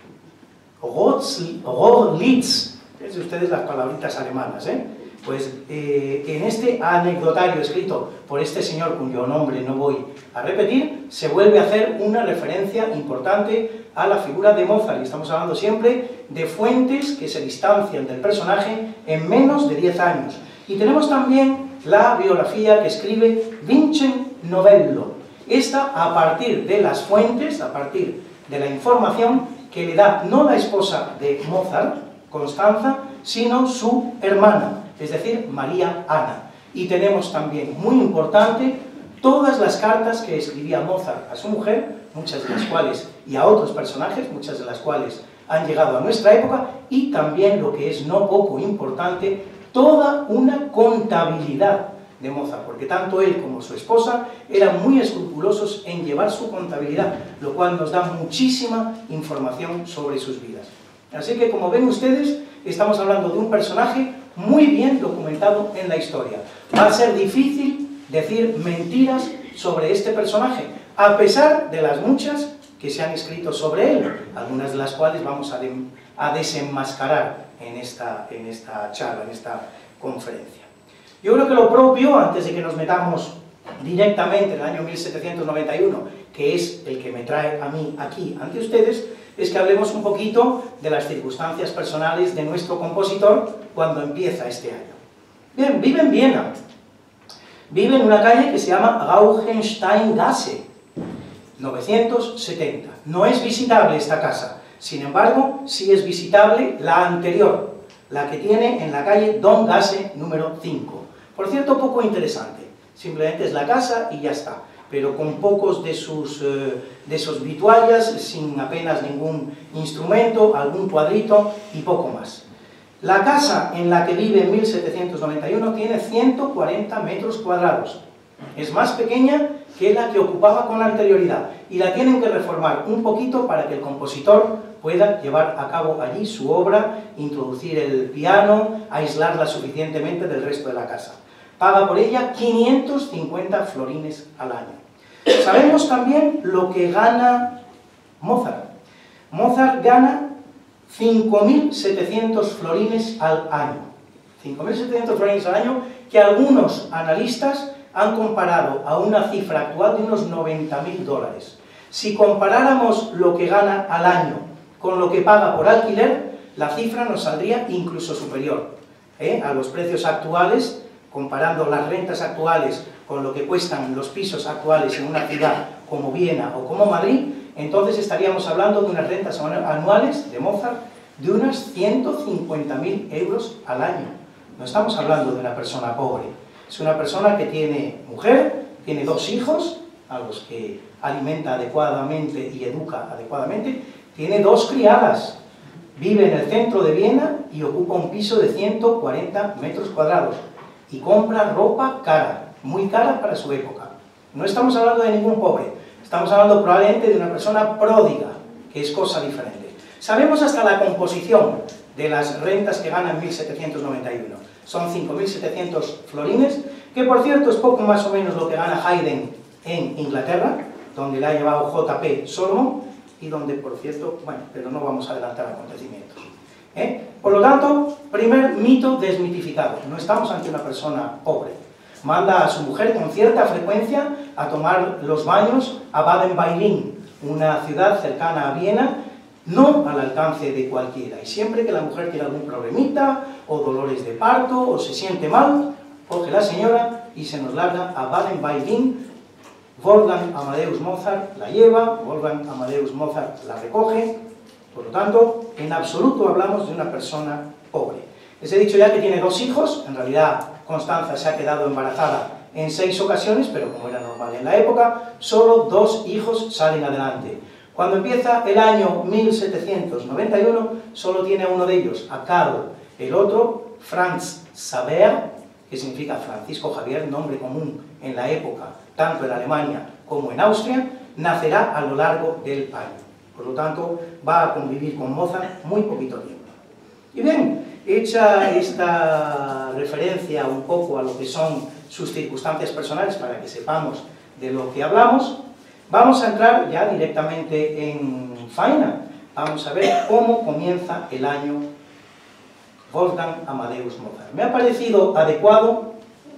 Rorlitz, es de ustedes las palabritas alemanas, ¿eh? Pues eh, en este anecdotario escrito por este señor, cuyo nombre no voy a repetir, se vuelve a hacer una referencia importante a la figura de Mozart, y estamos hablando siempre de fuentes que se distancian del personaje en menos de diez años. Y tenemos también la biografía que escribe Vincent Novello, esta a partir de las fuentes, a partir de la información que le da no la esposa de Mozart, Constanza, sino su hermana, es decir, María Ana. Y tenemos también, muy importante, todas las cartas que escribía Mozart a su mujer, muchas de las cuales, y a otros personajes, muchas de las cuales han llegado a nuestra época, y también, lo que es no poco importante, toda una contabilidad de Mozart, porque tanto él como su esposa eran muy escrupulosos en llevar su contabilidad, lo cual nos da muchísima información sobre sus vidas. Así que, como ven ustedes, estamos hablando de un personaje muy bien documentado en la historia. Va a ser difícil decir mentiras sobre este personaje, a pesar de las muchas que se han escrito sobre él, algunas de las cuales vamos a, de, a desenmascarar en esta, en esta charla, en esta conferencia. Yo creo que lo propio, antes de que nos metamos directamente en el año mil setecientos noventa y uno, que es el que me trae a mí aquí ante ustedes, es que hablemos un poquito de las circunstancias personales de nuestro compositor cuando empieza este año. Bien, vive en Viena, vive en una calle que se llama Rauchensteingasse, novecientos setenta. No es visitable esta casa, sin embargo, sí es visitable la anterior, la que tiene en la calle Domgasse número cinco. Por cierto, poco interesante, simplemente es la casa y ya está, pero con pocos de sus, eh, de sus vituallas, sin apenas ningún instrumento, algún cuadrito y poco más. La casa en la que vive en mil setecientos noventa y uno tiene ciento cuarenta metros cuadrados. Es más pequeña que la que ocupaba con anterioridad, y la tienen que reformar un poquito para que el compositor pueda llevar a cabo allí su obra, introducir el piano, aislarla suficientemente del resto de la casa. Paga por ella quinientos cincuenta florines al año. Sabemos también lo que gana Mozart. Mozart gana cinco mil setecientos florines al año. cinco mil setecientos florines al año, que algunos analistas han comparado a una cifra actual de unos noventa mil dólares. Si comparáramos lo que gana al año con lo que paga por alquiler, la cifra nos saldría incluso superior, ¿eh? a los precios actuales. Comparando las rentas actuales con lo que cuestan los pisos actuales en una ciudad como Viena o como Madrid, entonces estaríamos hablando de unas rentas anuales de Mozart de unas ciento cincuenta mil euros al año. No estamos hablando de una persona pobre, es una persona que tiene mujer, tiene dos hijos, a los que alimenta adecuadamente y educa adecuadamente, tiene dos criadas, vive en el centro de Viena y ocupa un piso de ciento cuarenta metros cuadrados. Y compra ropa cara, muy cara para su época. No estamos hablando de ningún pobre, estamos hablando probablemente de una persona pródiga, que es cosa diferente. Sabemos hasta la composición de las rentas que gana en mil setecientos noventa y uno. Son cinco mil setecientos florines, que por cierto es poco más o menos lo que gana Haydn en Inglaterra, donde le ha llevado J P Solomon, y donde, por cierto, bueno, pero no vamos a adelantar acontecimientos. ¿Eh? Por lo tanto, primer mito desmitificado, no estamos ante una persona pobre. Manda a su mujer con cierta frecuencia a tomar los baños a Baden-Bailín, una ciudad cercana a Viena, no al alcance de cualquiera. Y siempre que la mujer tiene algún problemita, o dolores de parto, o se siente mal, coge la señora y se nos larga a Baden-Bailín. Wolfgang Amadeus Mozart la lleva, Wolfgang Amadeus Mozart la recoge, Por lo tanto, en absoluto hablamos de una persona pobre. Les he dicho ya que tiene dos hijos, en realidad Constanza se ha quedado embarazada en seis ocasiones, pero como era normal en la época, solo dos hijos salen adelante. Cuando empieza el año mil setecientos noventa y uno, solo tiene a uno de ellos, a Karl, el otro, Franz Xaver, que significa Francisco Javier, nombre común en la época, tanto en Alemania como en Austria, nacerá a lo largo del año. Por lo tanto, va a convivir con Mozart muy poquito tiempo. Y bien, hecha esta referencia un poco a lo que son sus circunstancias personales, para que sepamos de lo que hablamos, vamos a entrar ya directamente en faena. Vamos a ver cómo comienza el año Wolfgang Amadeus Mozart. Me ha parecido adecuado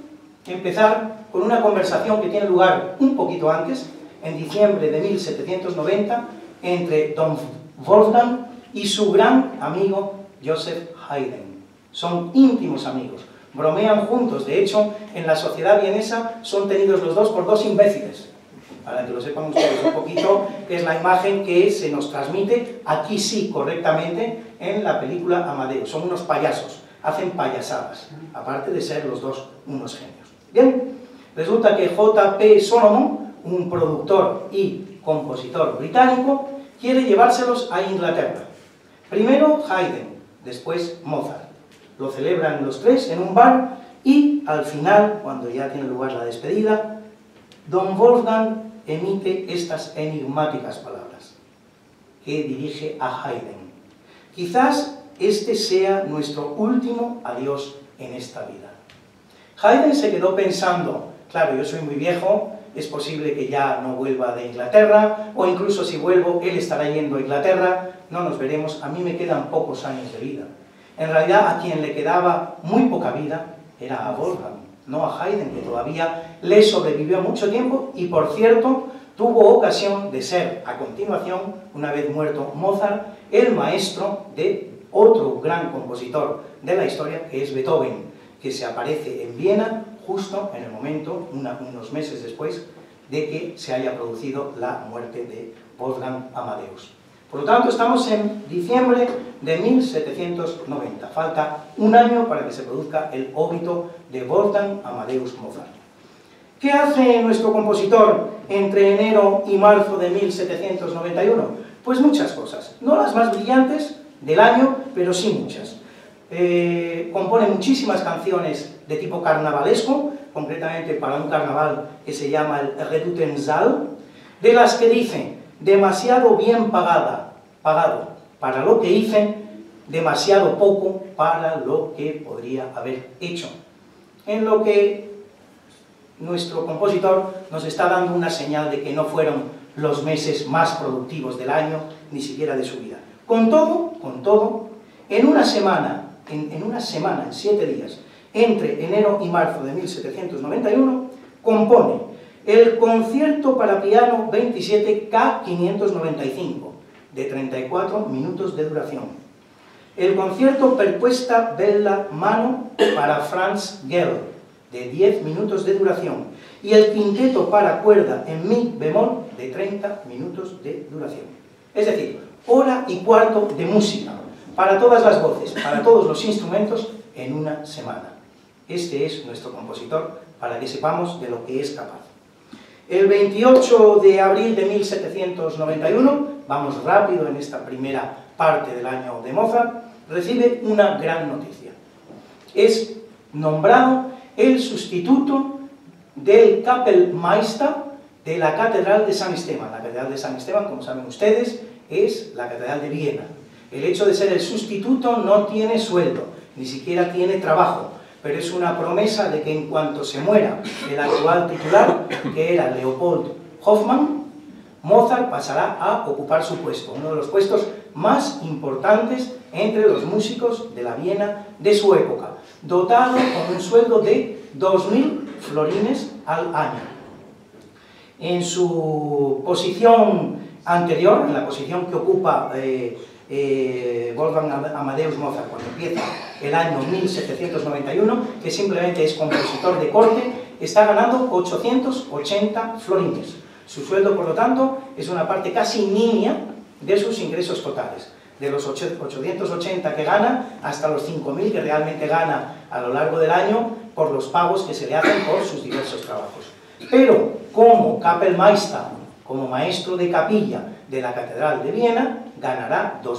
empezar con una conversación que tiene lugar un poquito antes, en diciembre de mil setecientos noventa, entre don Wolfgang y su gran amigo Joseph Haydn. Son íntimos amigos, bromean juntos. De hecho, en la sociedad vienesa son tenidos los dos por dos imbéciles. Para que lo sepan ustedes un poquito, es la imagen que se nos transmite, aquí sí, correctamente, en la película Amadeus. Son unos payasos, hacen payasadas, aparte de ser los dos unos genios. Bien, resulta que J P Solomon, un productor y compositor británico, quiere llevárselos a Inglaterra. Primero Haydn, después Mozart. Lo celebran los tres en un bar y al final, cuando ya tiene lugar la despedida, don Wolfgang emite estas enigmáticas palabras que dirige a Haydn. Quizás este sea nuestro último adiós en esta vida. Haydn se quedó pensando, claro, yo soy muy viejo, es posible que ya no vuelva de Inglaterra, o incluso si vuelvo, él estará yendo a Inglaterra, no nos veremos, a mí me quedan pocos años de vida. En realidad, a quien le quedaba muy poca vida era a Wolfgang, no a Haydn, que todavía le sobrevivió mucho tiempo, y por cierto, tuvo ocasión de ser, a continuación, una vez muerto Mozart, el maestro de otro gran compositor de la historia, que es Beethoven, que se aparece en Viena justo en el momento, una, unos meses después, de que se haya producido la muerte de Wolfgang Amadeus. Por lo tanto, estamos en diciembre de mil setecientos noventa. Falta un año para que se produzca el óbito de Wolfgang Amadeus Mozart. ¿Qué hace nuestro compositor entre enero y marzo de mil setecientos noventa y uno? Pues muchas cosas. No las más brillantes del año, pero sí muchas. Eh, compone muchísimas canciones de tipo carnavalesco, concretamente para un carnaval que se llama el Redutensaal, de las que dice: demasiado bien pagada, pagado para lo que hice, demasiado poco para lo que podría haber hecho. En lo que nuestro compositor nos está dando una señal de que no fueron los meses más productivos del año, ni siquiera de su vida. Con todo, con todo, en una semana, en, en una semana, en siete días, entre enero y marzo de mil setecientos noventa y uno, compone el concierto para piano veintisiete K quinientos noventa y cinco, de treinta y cuatro minutos de duración, el concierto Perquesta Bella Mano para Franz Gell, de diez minutos de duración, y el quinteto para cuerda en mi bemol, de treinta minutos de duración. Es decir, hora y cuarto de música, para todas las voces, para todos los instrumentos, en una semana. Este es nuestro compositor, para que sepamos de lo que es capaz. El veintiocho de abril de mil setecientos noventa y uno, vamos rápido en esta primera parte del año de Mozart, recibe una gran noticia. Es nombrado el sustituto del Kapellmeister de la Catedral de San Esteban. La Catedral de San Esteban, como saben ustedes, es la Catedral de Viena. El hecho de ser el sustituto no tiene sueldo, ni siquiera tiene trabajo, pero es una promesa de que en cuanto se muera el actual titular, que era Leopold Hoffmann, Mozart pasará a ocupar su puesto, uno de los puestos más importantes entre los músicos de la Viena de su época, dotado con un sueldo de dos mil florines al año. En su posición anterior, en la posición que ocupa eh, eh, Wolfgang Amadeus Mozart cuando empieza el año mil setecientos noventa y uno, que simplemente es compositor de corte, está ganando ochocientos ochenta florines. Su sueldo, por lo tanto, es una parte casi nimia de sus ingresos totales. de los ochocientos ochenta que gana hasta los cinco mil que realmente gana a lo largo del año por los pagos que se le hacen por sus diversos trabajos. Pero como Kapellmeister, como maestro de capilla de la Catedral de Viena, ganará dos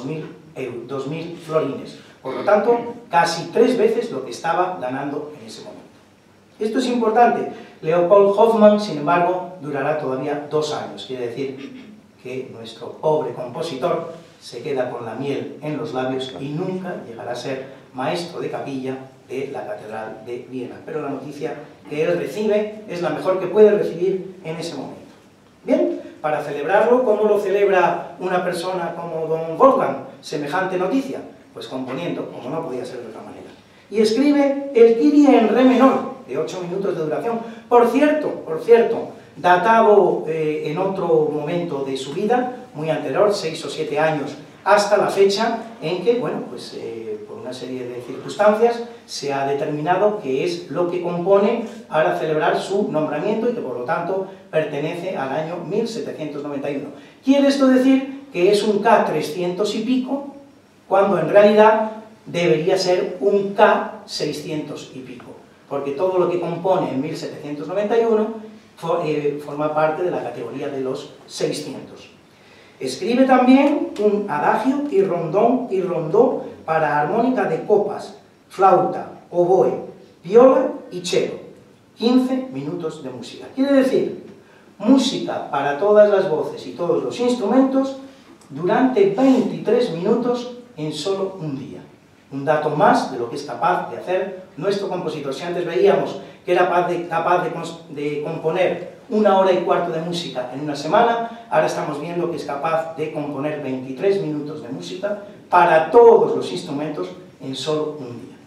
mil florines. Por lo tanto, casi tres veces lo que estaba ganando en ese momento. Esto es importante. Leopold Hoffmann, sin embargo, durará todavía dos años. Quiere decir que nuestro pobre compositor se queda con la miel en los labios y nunca llegará a ser maestro de capilla de la Catedral de Viena. Pero la noticia que él recibe es la mejor que puede recibir en ese momento. Bien, para celebrarlo, ¿cómo lo celebra una persona como don Wolfgang semejante noticia? Pues componiendo, como no podía ser de otra manera. Y escribe el Kyrie en re menor, de ocho minutos de duración. Por cierto, por cierto, datado eh, en otro momento de su vida, muy anterior, seis o siete años, hasta la fecha en que, bueno, pues eh, por una serie de circunstancias se ha determinado que es lo que compone para celebrar su nombramiento y que por lo tanto pertenece al año mil setecientos noventa y uno. ¿Quiere esto decir que es un K trescientos y pico, cuando en realidad debería ser un K seiscientos y pico? Porque todo lo que compone en mil setecientos noventa y uno for, eh, forma parte de la categoría de los seiscientos. Escribe también un adagio y rondón y rondó para armónica de copas, flauta, oboe, viola y cello. quince minutos de música. Quiere decir, música para todas las voces y todos los instrumentos durante veintitrés minutos en solo un día. Un dato más de lo que es capaz de hacer nuestro compositor. Si antes veíamos que era capaz de, capaz de, de componer una hora y cuarto de música en una semana, ahora estamos viendo que es capaz de componer veintitrés minutos de música para todos los instrumentos en solo un día.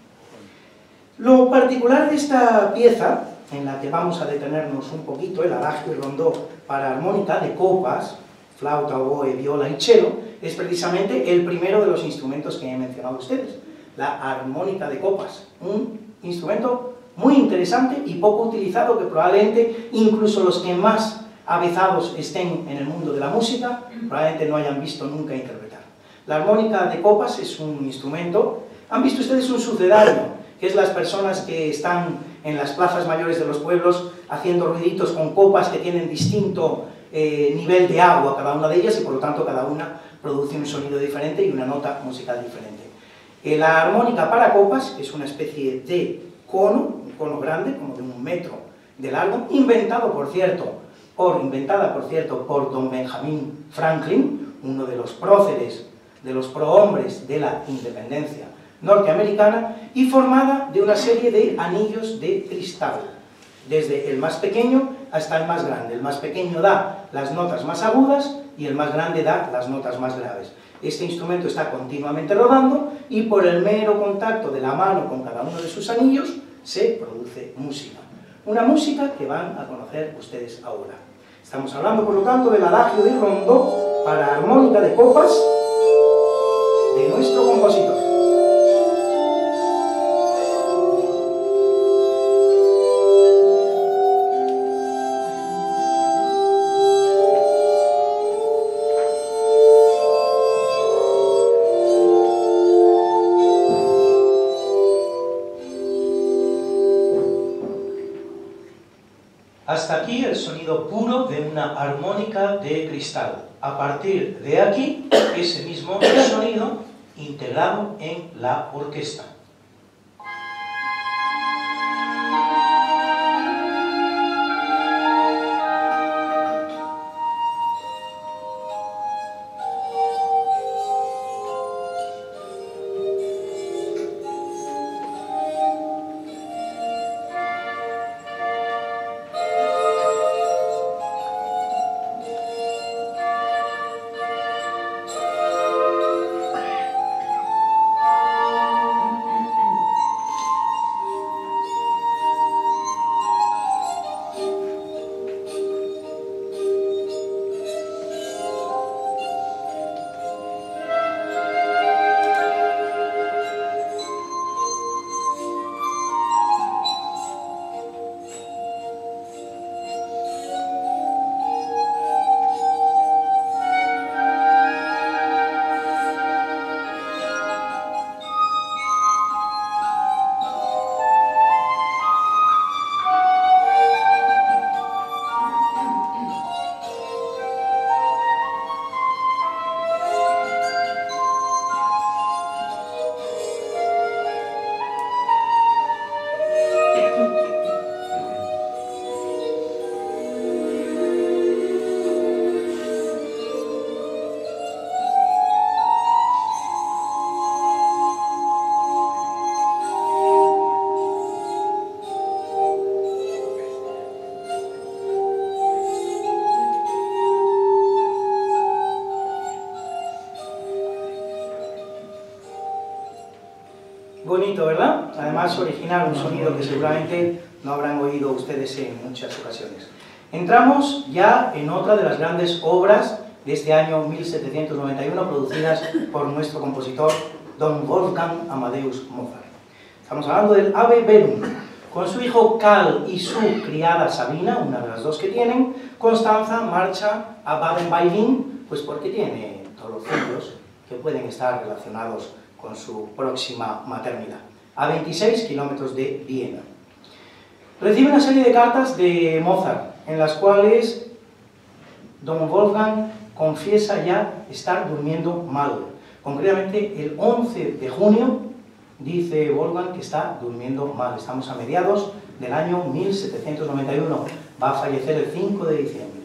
Lo particular de esta pieza, en la que vamos a detenernos un poquito, el adagio y rondó para armónica de copas, flauta, oboe, viola y cello, es precisamente el primero de los instrumentos que he mencionado a ustedes, la armónica de copas, un instrumento muy interesante y poco utilizado, que probablemente incluso los que más avezados estén en el mundo de la música, probablemente no hayan visto nunca interpretar. La armónica de copas es un instrumento, han visto ustedes un sucedáneo, que es las personas que están en las plazas mayores de los pueblos haciendo ruiditos con copas que tienen distinto eh, nivel de agua cada una de ellas y por lo tanto cada una produce un sonido diferente y una nota musical diferente. Eh, la armónica para copas es una especie de cono, un cono grande, como de un metro de largo, inventado, por cierto, por, inventada, por cierto, por don Benjamin Franklin, uno de los próceres, de los prohombres de la independencia norteamericana, y formada de una serie de anillos de cristal, desde el más pequeño hasta el más grande. El más pequeño da las notas más agudas y el más grande da las notas más graves. Este instrumento está continuamente rodando y por el mero contacto de la mano con cada uno de sus anillos se produce música. Una música que van a conocer ustedes ahora. Estamos hablando, por lo tanto, del adagio y rondó para armónica de copas de nuestro compositor. Hasta aquí el sonido puro de una armónica de cristal. A partir de aquí, ese mismo sonido integrado en la orquesta. Bonito, ¿verdad? Además original, un sonido que seguramente no habrán oído ustedes en muchas ocasiones. Entramos ya en otra de las grandes obras de este año mil setecientos noventa y uno, producidas por nuestro compositor don Wolfgang Amadeus Mozart. Estamos hablando del Ave Verum. Con su hijo Karl y su criada Sabina, una de las dos que tienen, Constanza marcha a Baden-Baden, pues porque tiene todos los ciclos que pueden estar relacionados con su próxima maternidad, a veintiséis kilómetros de Viena. Recibe una serie de cartas de Mozart, en las cuales don Wolfgang confiesa ya estar durmiendo mal. Concretamente, el once de junio, dice Wolfgang que está durmiendo mal. Estamos a mediados del año mil setecientos noventa y uno, va a fallecer el cinco de diciembre.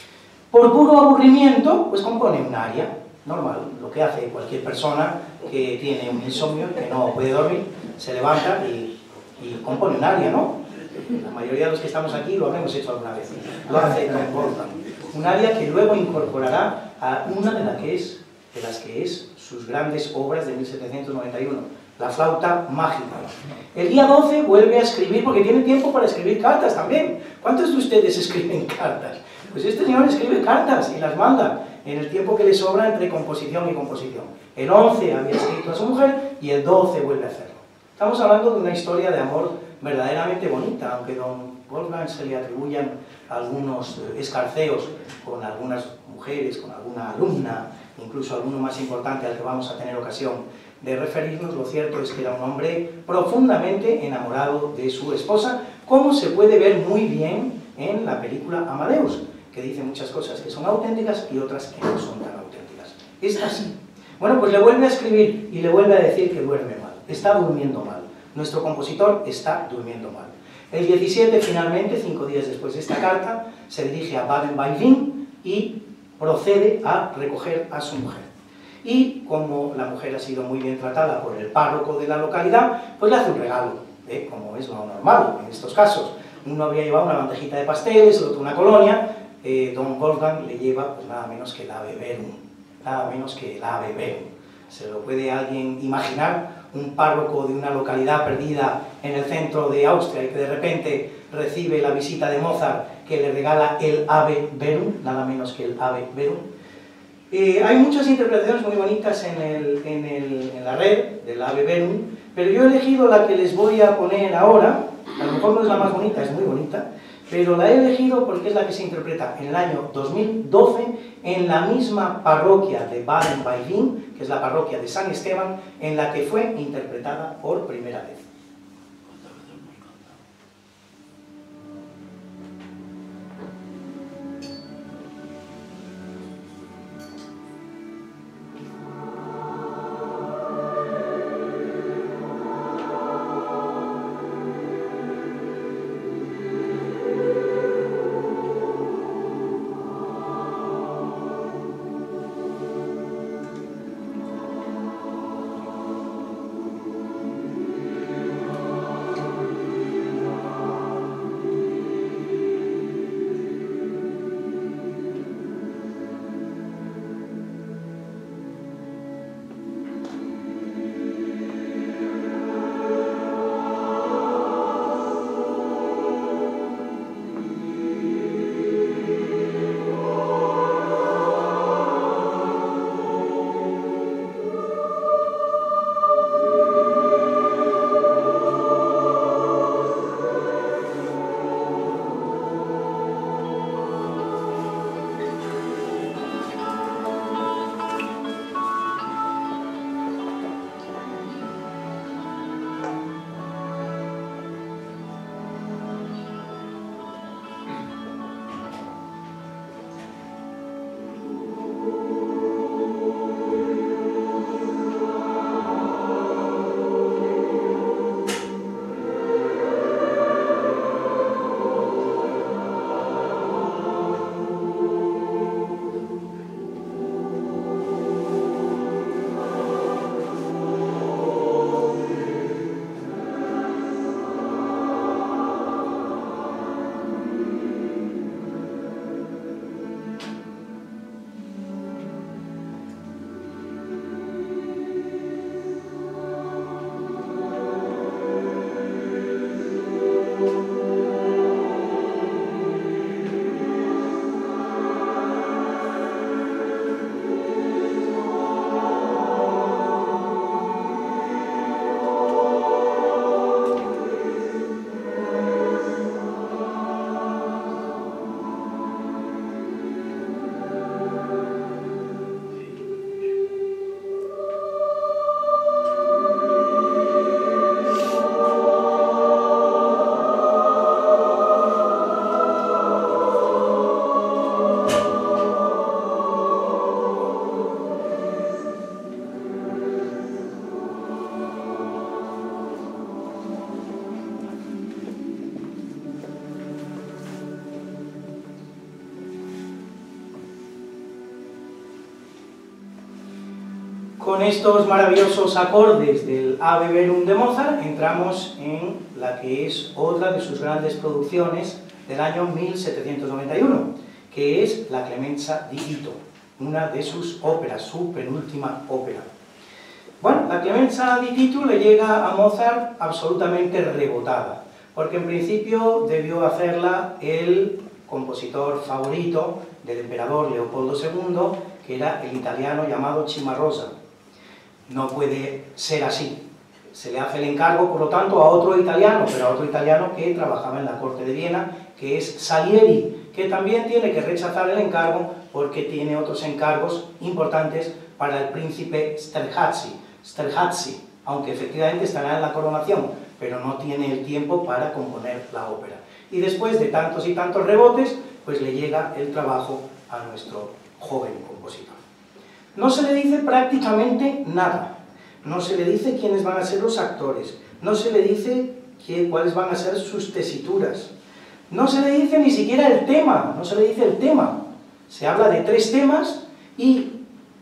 Por puro aburrimiento, pues compone un aria, normal, lo que hace cualquier persona que tiene un insomnio, que no puede dormir, se levanta y, y compone un aria, ¿no? La mayoría de los que estamos aquí lo habremos hecho alguna vez, lo hace don Wolfgang. Un aria que luego incorporará a una de, la que es, de las que es sus grandes obras de mil setecientos noventa y uno, la flauta mágica. El día doce vuelve a escribir, porque tiene tiempo para escribir cartas también. ¿Cuántos de ustedes escriben cartas? Pues este señor escribe cartas y las manda en el tiempo que le sobra entre composición y composición. El once había escrito a su mujer y el doce vuelve a hacerlo. Estamos hablando de una historia de amor verdaderamente bonita, aunque don Wolfgang se le atribuyan algunos escarceos con algunas mujeres, con alguna alumna, incluso alguno más importante al que vamos a tener ocasión de referirnos. Lo cierto es que era un hombre profundamente enamorado de su esposa, como se puede ver muy bien en la película Amadeus, que dice muchas cosas que son auténticas y otras que no son tan auténticas. Esta sí. Bueno, pues le vuelve a escribir y le vuelve a decir que duerme mal, está durmiendo mal. Nuestro compositor está durmiendo mal. El diecisiete, finalmente, cinco días después de esta carta, se dirige a Baden-Baden y procede a recoger a su mujer. Y como la mujer ha sido muy bien tratada por el párroco de la localidad, pues le hace un regalo, ¿eh? Como es lo normal en estos casos. Uno había llevado una bandejita de pasteles, el otro una colonia, eh, don Wolfgang le lleva pues nada menos que el Ave Verum, nada menos que el Ave Verum. ¿Se lo puede alguien imaginar? Un párroco de una localidad perdida en el centro de Austria y que de repente recibe la visita de Mozart, que le regala el Ave Verum, nada menos que el Ave Verum. Eh, hay muchas interpretaciones muy bonitas en, el, en, el, en la red del Ave Verum, pero yo he elegido la que les voy a poner ahora. A lo mejor no es la más bonita, es muy bonita, pero la he elegido porque es la que se interpreta en el año dos mil doce en la misma parroquia de Baden-Baden, que es la parroquia de San Esteban, en la que fue interpretada por primera vez. con estos maravillosos acordes del Ave Verum de Mozart, entramos en la que es otra de sus grandes producciones del año mil setecientos noventa y uno, que es la Clemenza di Tito, una de sus óperas, su penúltima ópera. Bueno, la Clemenza di Tito le llega a Mozart absolutamente rebotada, porque en principio debió hacerla el compositor favorito del emperador Leopoldo segundo, que era el italiano llamado Cimarosa. No puede ser así. Se le hace el encargo, por lo tanto, a otro italiano, pero a otro italiano que trabajaba en la corte de Viena, que es Salieri, que también tiene que rechazar el encargo porque tiene otros encargos importantes para el príncipe Esterházy, Esterházy, aunque efectivamente estará en la coronación, pero no tiene el tiempo para componer la ópera. Y después de tantos y tantos rebotes, pues le llega el trabajo a nuestro joven compositor. No se le dice prácticamente nada, no se le dice quiénes van a ser los actores, no se le dice qué, cuáles van a ser sus tesituras, no se le dice ni siquiera el tema, no se le dice el tema. Se habla de tres temas y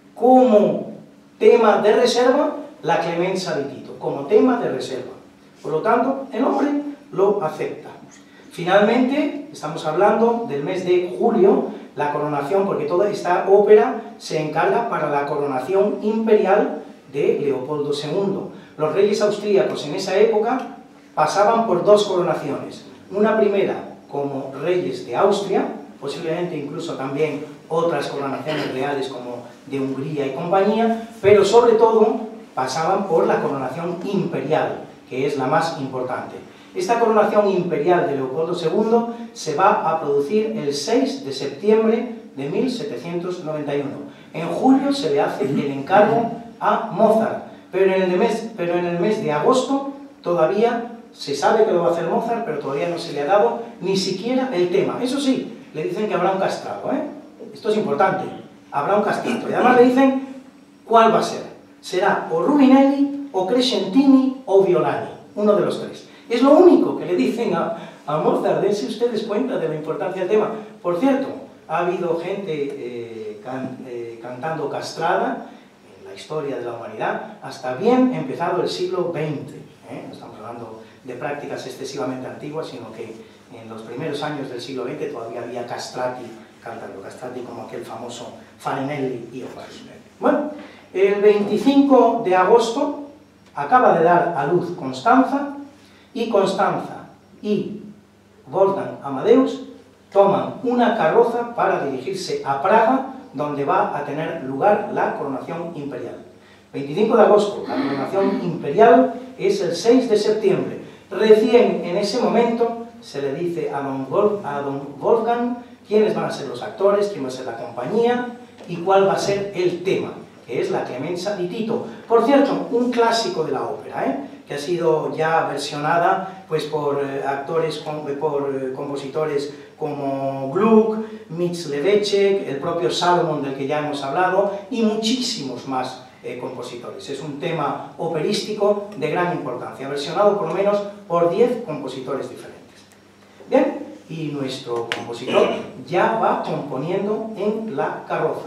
como tema de reserva, la Clemenza di Tito, como tema de reserva. Por lo tanto, el hombre lo acepta. Finalmente, estamos hablando del mes de julio, la coronación, porque toda esta ópera se encarga para la coronación imperial de Leopoldo segundo. Los reyes austríacos en esa época pasaban por dos coronaciones. Una primera como reyes de Austria, posiblemente incluso también otras coronaciones reales como de Hungría y compañía, pero sobre todo pasaban por la coronación imperial, que es la más importante. Esta coronación imperial de Leopoldo segundo se va a producir el seis de septiembre de mil setecientos noventa y uno. En julio se le hace el encargo a Mozart, pero en el mes, pero en el mes de agosto todavía se sabe que lo va a hacer Mozart, pero todavía no se le ha dado ni siquiera el tema. Eso sí, le dicen que habrá un castrado, ¿eh? Esto es importante, habrá un castrito. Y además le dicen cuál va a ser. Será o Rubinelli, o Crescentini, o Violani, uno de los tres. Es lo único que le dicen a, a Mozart. Dense ustedes cuenta de la importancia del tema. Por cierto, ha habido gente eh, can, eh, cantando castrada en la historia de la humanidad hasta bien empezado el siglo veinte. ¿eh? No estamos hablando de prácticas excesivamente antiguas, sino que en los primeros años del siglo veinte todavía había castrati cantando, castrati como aquel famoso Farinelli y otros. Bueno, el veinticinco de agosto acaba de dar a luz Constanza, y Constanza y Wolfgang Amadeus toman una carroza para dirigirse a Praga, donde va a tener lugar la coronación imperial. veinticinco de agosto, la coronación imperial es el seis de septiembre. Recién en ese momento se le dice a don, Wolf, a don Wolfgang quiénes van a ser los actores, quién va a ser la compañía y cuál va a ser el tema, que es la Clemenza di Tito. Por cierto, un clásico de la ópera, ¿eh? que ha sido ya versionada pues, por eh, actores, con, por eh, compositores como Gluck, Mitz Leveche, el propio Salomon del que ya hemos hablado, y muchísimos más eh, compositores. Es un tema operístico de gran importancia, versionado por lo menos por diez compositores diferentes. Bien, y nuestro compositor ya va componiendo en la carroza.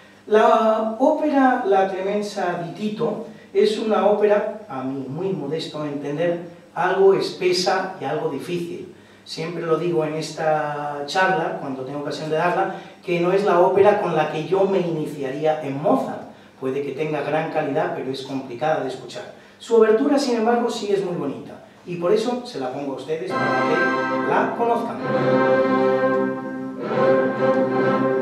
La ópera La Clemenza di Tito es una ópera, a mi muy modesto entender, algo espesa y algo difícil. Siempre lo digo en esta charla, cuando tengo ocasión de darla, que no es la ópera con la que yo me iniciaría en Mozart. Puede que tenga gran calidad, pero es complicada de escuchar. Su obertura, sin embargo, sí es muy bonita, y por eso se la pongo a ustedes para que la conozcan.